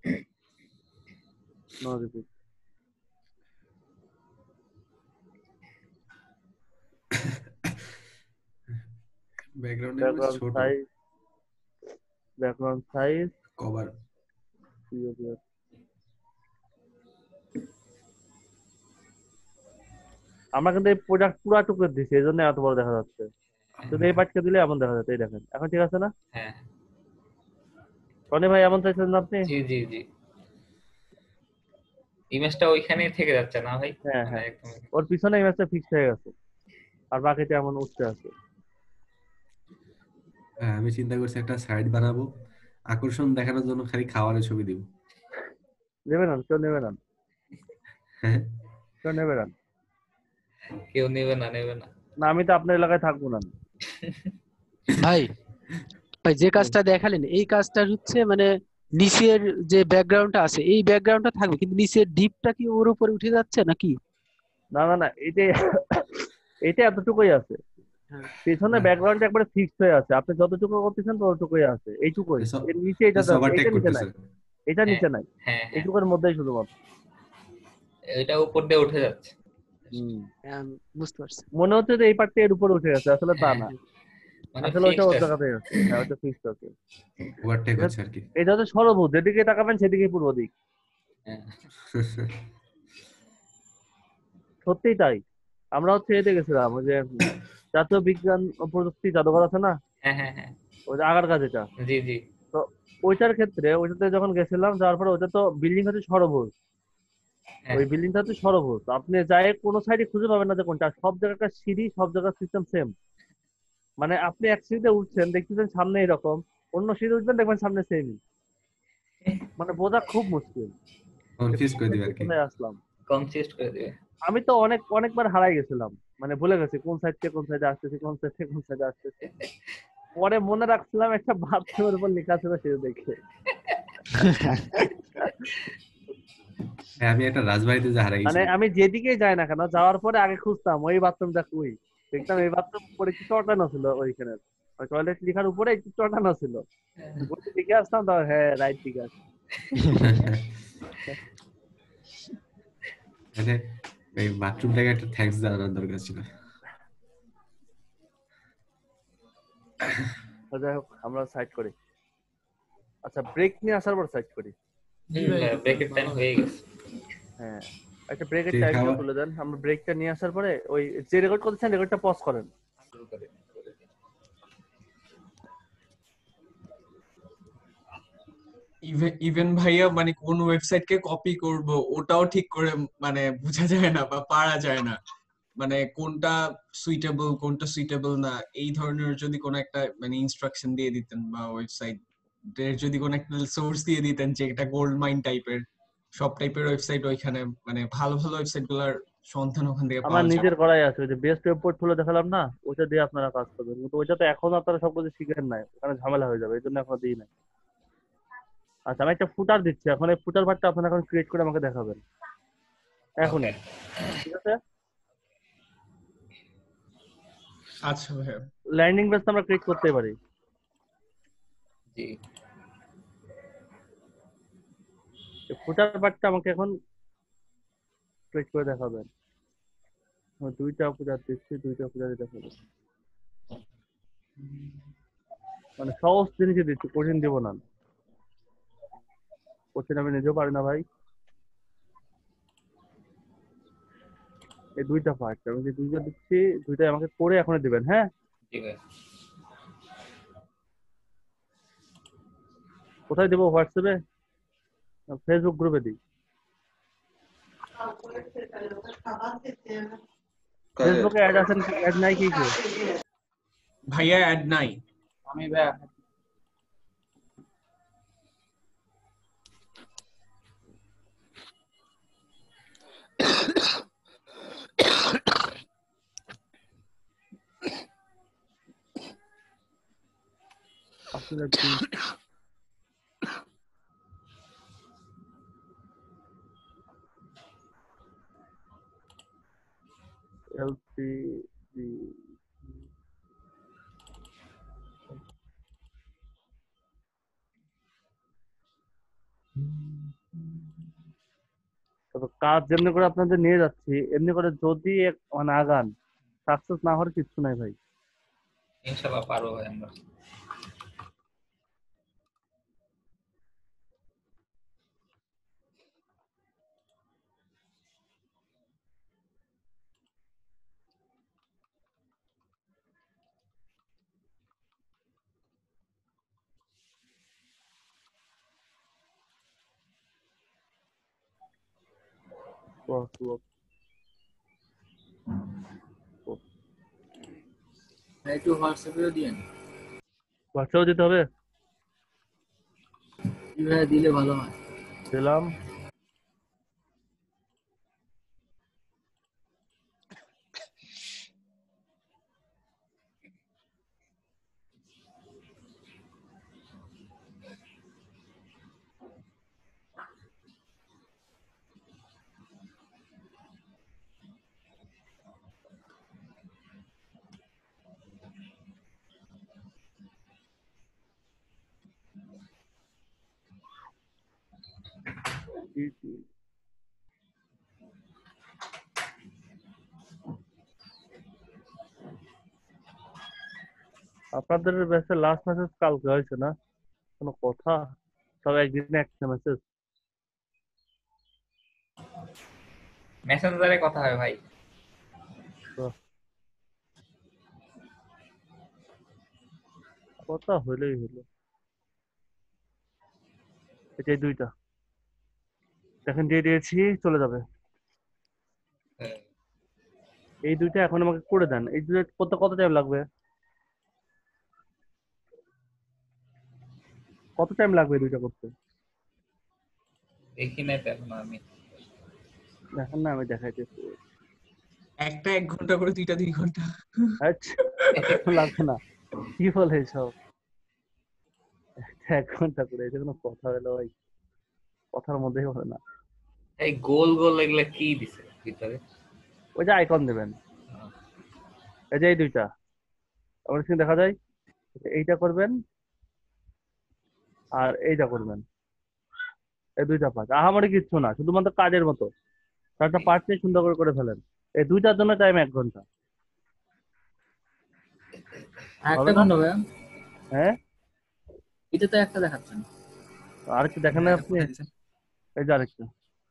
no repeat. Background size, background size, cover. আমরা কিন্তু এই প্রোডাক্ট পুরো টুকরে দিছি, এই জন্য এত বড় দেখা যাচ্ছে। শুধু এই পার্টকে দিলে এমন দেখা যাচ্ছে, এই দেখেন। এখন ঠিক আছে না? হ্যাঁ রনি ভাই এমন চাইছেন না আপনি? জি জি জি। ইমেজটা ওইখানেই থেকে যাচ্ছে না ভাই? হ্যাঁ হ্যাঁ, ওর পিছনে ইমেজটা ফিক্স হয়ে গেছে আর বাকিটা এমন উঠতে আছে। হ্যাঁ আমি চিন্তা করছি একটা সাইট বানাবো, আকর্ষণ দেখানোর জন্য খালি খাবারের ছবি দিব। নেবে না? কেউ নেবে না? হ্যাঁ কেউ নেবে না? কেউ নেবে না, নেবে না। না আমি তো আপনার এলাকায় থাকবো না। ভাই ভাই যে কাজটা দেখালেন এই কাজটা হচ্ছে মানে নিচের যে ব্যাকগ্রাউন্ডটা আছে এই ব্যাকগ্রাউন্ডটা থাকবে, কিন্তু নিচের ডিপটা কি ওর উপরে উঠে যাচ্ছে নাকি? না না না, এটা এতটুকুই আছে, পেছনে ব্যাকগ্রাউন্ড একবারে ফিক্সড হয়ে আছে, আপনি যতটুকু করতেছেন ততটুকুই আছে, এইটুকুই। এর নিচে এটা ওভারটেক এটা নিচে করতেছে। নাই, এটা নিচে নাই, হ্যাঁ হ্যাঁ এইটুকুর মধ্যেই শুধুমাত্র। এটা উপর দিয়ে উঠে যাচ্ছে। বুঝতে পারছি। মনে হচ্ছে যে এই পার্টটা এর উপরে উঠে গেছে, আসলে তা না, মানে আসলে ওইটা ওর ফিক্সড আছে। জায়গাতেই আছে। হ্যাঁ, ওইটা ফিক্সড আছে। ওভারটেক হচ্ছে আর কি। এটা হচ্ছে সরভুজ, যেদিকে তাকাবেন সেদিকে পূর্ব দিক। সত্যিই তাই। আমরা হচ্ছে এতে গেছিলাম, ওই যে জাতীয় বিজ্ঞান ও প্রযুক্তি জাদুঘর আছে না, হ্যাঁ হ্যাঁ হ্যাঁ ওই যে আগারগাঁ যেটা, জি জি তো ওইটার ক্ষেত্রে ওইটাতে যখন গেছিলাম, যাওয়ার পরে ওইটা তো বিল্ডিং হচ্ছে সরভুজ, হ্যাঁ ওই বিল্ডিংটা হচ্ছে সরভুজ, আপনি যাই কোনো সাইডে খুঁজে পাবেন না যে কোনটা, সব জায়গাটা সিঁড়ি, সব জায়গার সিস্টেম সেম। মানে আপনি এক সিঁড়িতে উঠছেন, দেখতেছেন সামনে এরকম, অন্য সিঁড়ি উঠবেন দেখবেন সামনে সেম। মানে বোঝা খুব মুশকিল। কনফিউজ করে দিবে আর কি। কোথায় আসলাম, কনফিউজ করে দিবে। আমি তো অনেকবার হারাই গেছিলাম, মানে ভুলে গেছি কোন সাইড থেকে কোন সাইডে আসতেছি, কোন সাইড থেকে কোন সাইডে আসতেছি। পরে মনে রাখছিলাম একটা বাথরুমের উপর লেখা ছিল, সেটা দেখে। আমি একটা রাজবাড়িতে যা হারাই মানে গেছিলাম। আমি যেদিকে যাই না কেন, যাওয়ার পরে আগে খুঁজতাম ওই বাথরুমটা কই, দেখতাম এই বাথরুম উপরে একটু চটানো ছিল, ওইখানে টয়লেট লেখার উপরে একটু চটানো ছিল, ওইটা দেখে আসতাম, তো হ্যাঁ রাইট, ঠিক আছে। মানে এই বাথরুমটাকে একটা থ্যাঙ্কস জানানোর দরকার ছিল। যাই হোক, আমরা সাইড করি। আচ্ছা, ব্রেক নিয়ে আসার পর সাইড করি। ব্রেকের টাইম হয়ে গেছে। হ্যাঁ, একটা ব্রেকের টাইমটা তুলে দেন, আমরা ব্রেকটা নিয়ে আসার পরে ওই যে রেকর্ড করতেছেন রেকর্ডটা পজ করেন। ইভেন ভাইয়া মানে কোন ওয়েবসাইট কে কপি করব ওটাও ঠিক করে মানে বোঝা যায় না বা পারা যায় না, মানে কোনটা সুইটেবল না, এই ধরনের যদি কোন একটা মানে ইনস্ট্রাকশন দিয়ে দিতেন বা ওয়েবসাইট এর যদি কোন একটা সোর্স দিয়ে দিতেন যে এটা গোল্ড মাইন টাইপের, সব টাইপের ওয়েবসাইট ওইখানে মানে ভালো ভালো ওয়েবসাইট গুলার সন্ধান ওখান থেকে আমার পাওয়া যায়। নিজের করাই আছে, ওই যে বেস্ট ওয়েব পোর্টফোলিও দেখালাম না, ওইটা দিয়ে আপনারা কাজ করবেন, কিন্তু ওইটা তো এখন আপনারা সব কিছু শিখেন নাই, ওখানে ঝামেলা হয়ে যাবে, এই জন্য এখনো দিই নাই। আচ্ছা, আমি একটা ফুটার দিচ্ছি, এখন এই ফুটার পার্টটা আপনারা এখন ক্রিয়েট করে আমাকে দেখাবেন এখনই, ঠিক আছে? আচ্ছা ভাইয়া, ল্যান্ডিং পেজ আমরা ক্রিয়েট করতেই পারি। জি, ফুটার পার্টটা আমাকে এখন ক্রিয়েট করে দেখাবেন। দুইটা ফুটার দিচ্ছি, দুইটা ফুটার দেখাবো, মানে সহজ জিনিসই দিচ্ছি, কঠিন দিব না, কঠিন আমি নিজেও পারি না ভাই। এই দুইটা পার্ট আমি যে দুইটা দিচ্ছি, দুইটাই আমাকে করে এখনই দিবেন, হ্যাঁ? ঠিক আছে। কোথায় দেবো, হোয়াটসঅ্যাপে, ফেসবুক গ্রুপে দিই? ফেসবুকে অ্যাড আছেন, অ্যাড নাই কি কেউ? ভাইয়া অ্যাড নাই। আমি ভাইয়া আপনার এলসি তবে কাজ যেমনি করে আপনাদের নিয়ে যাচ্ছি, এমনি করে যদি মানে আগান, সাকসেস না হওয়ার কিছু নাই ভাই। ইনশাআল্লাহ পারবো ভাই আমরা। একটু হোয়াটসঅ্যাপেও দিয়েন। হোয়াটসঅ্যাপে দিতে হবে? কিভাবে দিলে ভালো হয়? দিলাম। জি জি। আপনাদের ব্যাচের লাস্ট মেসেজ কালকে হয়েছে না? কোনো কথা? সব একদিনে একটা মেসেজ? মেসেঞ্জারে কথা হয় ভাই। কথা হইলেই হলো। এই দুইটা দেখেন দিয়ে দিয়েছি, চলে যাবে। এই দুইটা এখন আমাকে করে দেন। এই দুইটা করতে কত টাইম লাগবে? কত টাইম লাগবে এই দুইটা করতে? দেখি নাই তো এখন আমি। দেখেন না, আমি দেখাইতেছি। একটা 1 ঘন্টা করে, দুইটা 2 ঘন্টা। আচ্ছা, লাগবে না। কি বলে সব? 1 ঘন্টা করে, এটা কোনো কথা হলো ভাই? কথার মধ্যেই হবে না। এই গোল গোল এগুলা কি দিছে ভিতরে? ওই যে আইকন দেবেন, এই যে এই দুইটা আমার স্ক্রিন দেখা যায়। এইটা করবেন আর এইটা করবেন, এই দুইটা পার্ট। আহামরি কিচ্ছু না, শুধুমাত্র কাজের মতো একটা পার্ট নিয়ে সুন্দর করে করে ফেলেন। এই দুইটার জন্য টাইম 1 ঘন্টা। হবে একটা না? ঘন্টা ভাইয়া? হ্যাঁ, এটা তো একটা দেখাচ্ছেন। আরেকটু দেখেন না আপনি? এই যে আরেকটু।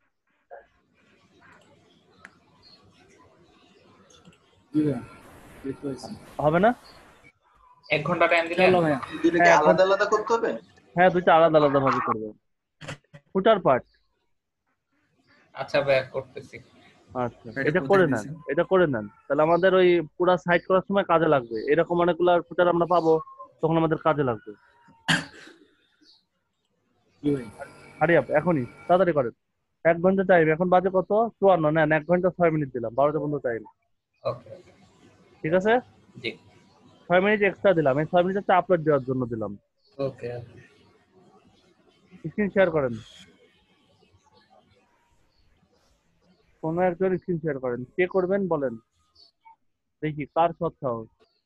হবে না? 1 ঘন্টা টাইম দিলে চলো ভাইয়া। দুইটা কি আলাদা আলাদা করতে হবে? হ্যাঁ, দুইটা আলাদা আলাদা ভাবে করবেন। Footer part. আচ্ছা ভাইয়া করতেছি। আচ্ছা, এটা করে নেন, এটা করে নেন। তাহলে আমাদের ওই পুরা সাইড করার সময় কাজে লাগবে। এরকম অনেকগুলো ফুটার আমরা পাবো, তখন আমাদের কাজে লাগবে। হারি আপ, এখনই তাড়াতাড়ি করেন। 1 ঘন্টা টাইম। এখন বাজে কত? 54। নেন, 1 ঘন্টা 6 মিনিট দিলাম, 12টা পর্যন্ত টাইম। ওকে ঠিক আছে? জি 6 মিনিট এক্সট্রা দিলাম। এই 6 মিনিট হচ্ছে আপলোড দেওয়ার জন্য দিলাম। ওকে স্ক্রিন শেয়ার করেন। কোনো একজন স্ক্রিন শেয়ার করেন। কে করবেন বলেন দেখি, কার সৎ সাহস।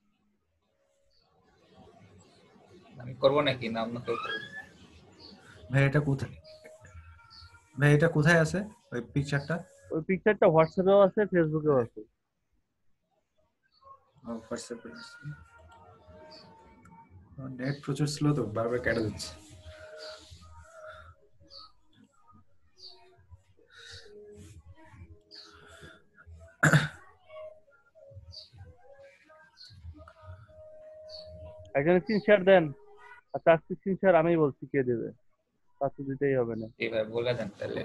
আমি করব নাকি না আপনাকে করব? ভাই এটা কোথায়, ভাই এটা কোথায় আছে ওই পিকচারটা? ওই পিকচারটা হোয়াটসঅ্যাপেও আছে, ফেসবুকেও আছে। হোয়াটসঅ্যাপে আছে। নেট প্রচুর স্লো তো, বারবার কেটে যাচ্ছে। একজন স্ক্রিন শেয়ার দেন। আচ্ছা, আজকে স্ক্রিন শেয়ার আমি বলছি কে দেবে, তা তো দিতেই হবে না। জি ভাই বলে দেন তাহলে।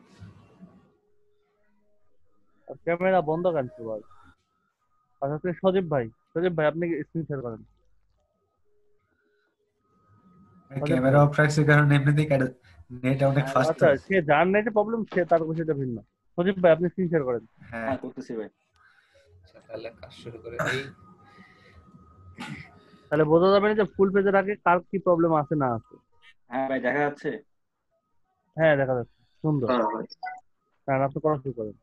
আর ক্যামেরা বন্ধ কেন সবার? আচ্ছা, আপনি সজীব ভাই, সজীব ভাই আপনি স্ক্রিন শেয়ার করেন। ক্যামেরা অফ রাখছে কারণ এমনিতেই কেটে, নেট অনেক ফাস্ট। আচ্ছা, সে যার নেটে প্রবলেম, সে তার বিষয়টা ভিন্ন। সজীব ভাই আপনি স্ক্রিন শেয়ার করেন। হ্যাঁ করতেছি ভাই। আচ্ছা তাহলে কাজ শুরু করে দেই। তাহলে বোঝা যাবে না যে ফুল পেজের আগে কার কি প্রবলেম আছে না আছে। হ্যাঁ ভাই দেখা যাচ্ছে। হ্যাঁ দেখা যাচ্ছে, সুন্দর। হ্যাঁ ভাই। হ্যাঁ, আপনি করা শুরু করেন।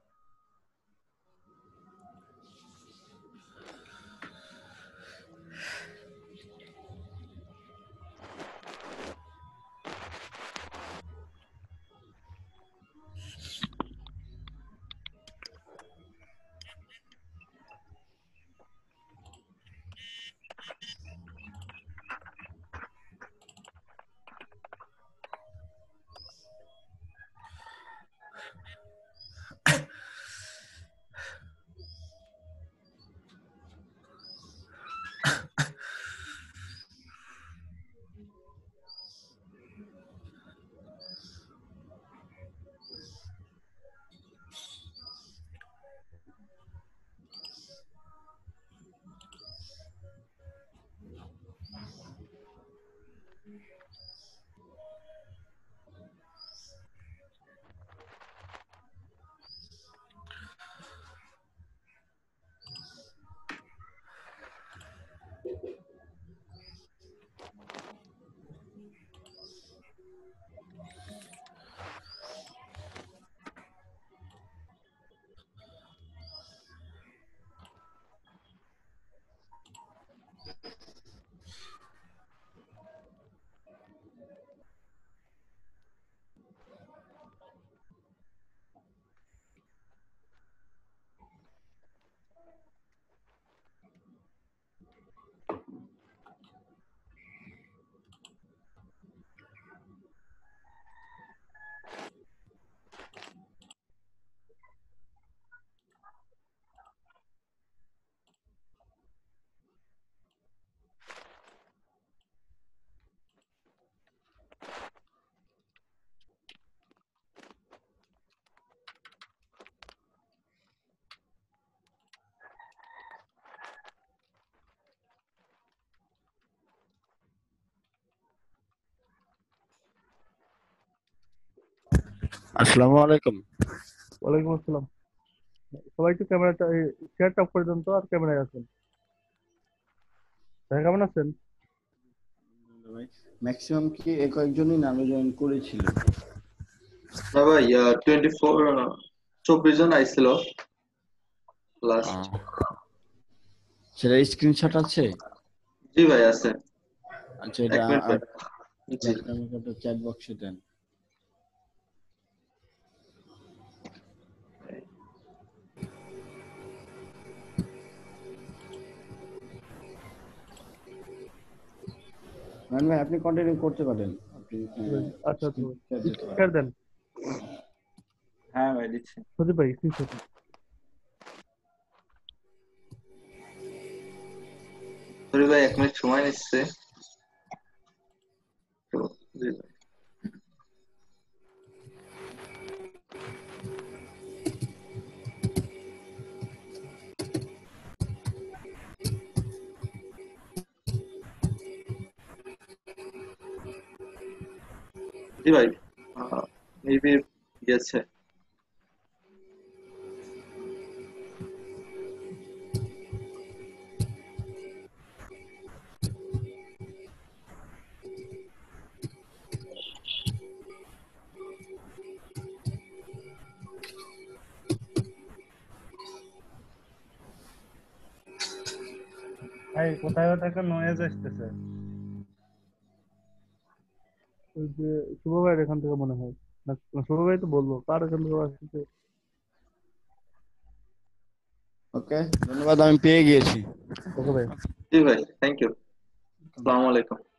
আসসালামু আলাইকুম। ওয়ালাইকুম আসসালাম। সবাই একটু ক্যামেরাটা শেয়ারটা অফ করে দেন তো, আর ক্যামেরায় আছেন। ভাই কেমন আছেন? ম্যাক্সিমাম কি কয়েকজনই নামে জয়েন করেছিল? না ভাই 24 জন আইছিল লাস্ট। সেটা স্ক্রিনশট আছে? জি ভাই আছে। আচ্ছা, এটা এক মিনিট ভাই। জি আমাকে একটা চ্যাট বক্সে দেন। মান ভাই আপনি কন্টিনিউ করতে পারেন, আপনি আচ্ছা শেয়ার দেন। হ্যাঁ ভাই দিচ্ছি। সজীব ভাই স্ক্রিনশট। সরি ভাই 1 মিনিট সময় নিচ্ছে। তো জি ভাই। জি ভাই মেবি গেছে। ভাই কোথায় একটা নয়েজ আসতেছে, ওই যে শুভ ভাইয়ের এখান থেকে মনে হয়। না শুভ ভাই তো বলবো কার এখান থেকে আসতেছে। ওকে, ধন্যবাদ, আমি পেয়ে গিয়েছি। ওকে ভাই। জি ভাই থ্যাংক ইউ। আসসালামু আলাইকুম।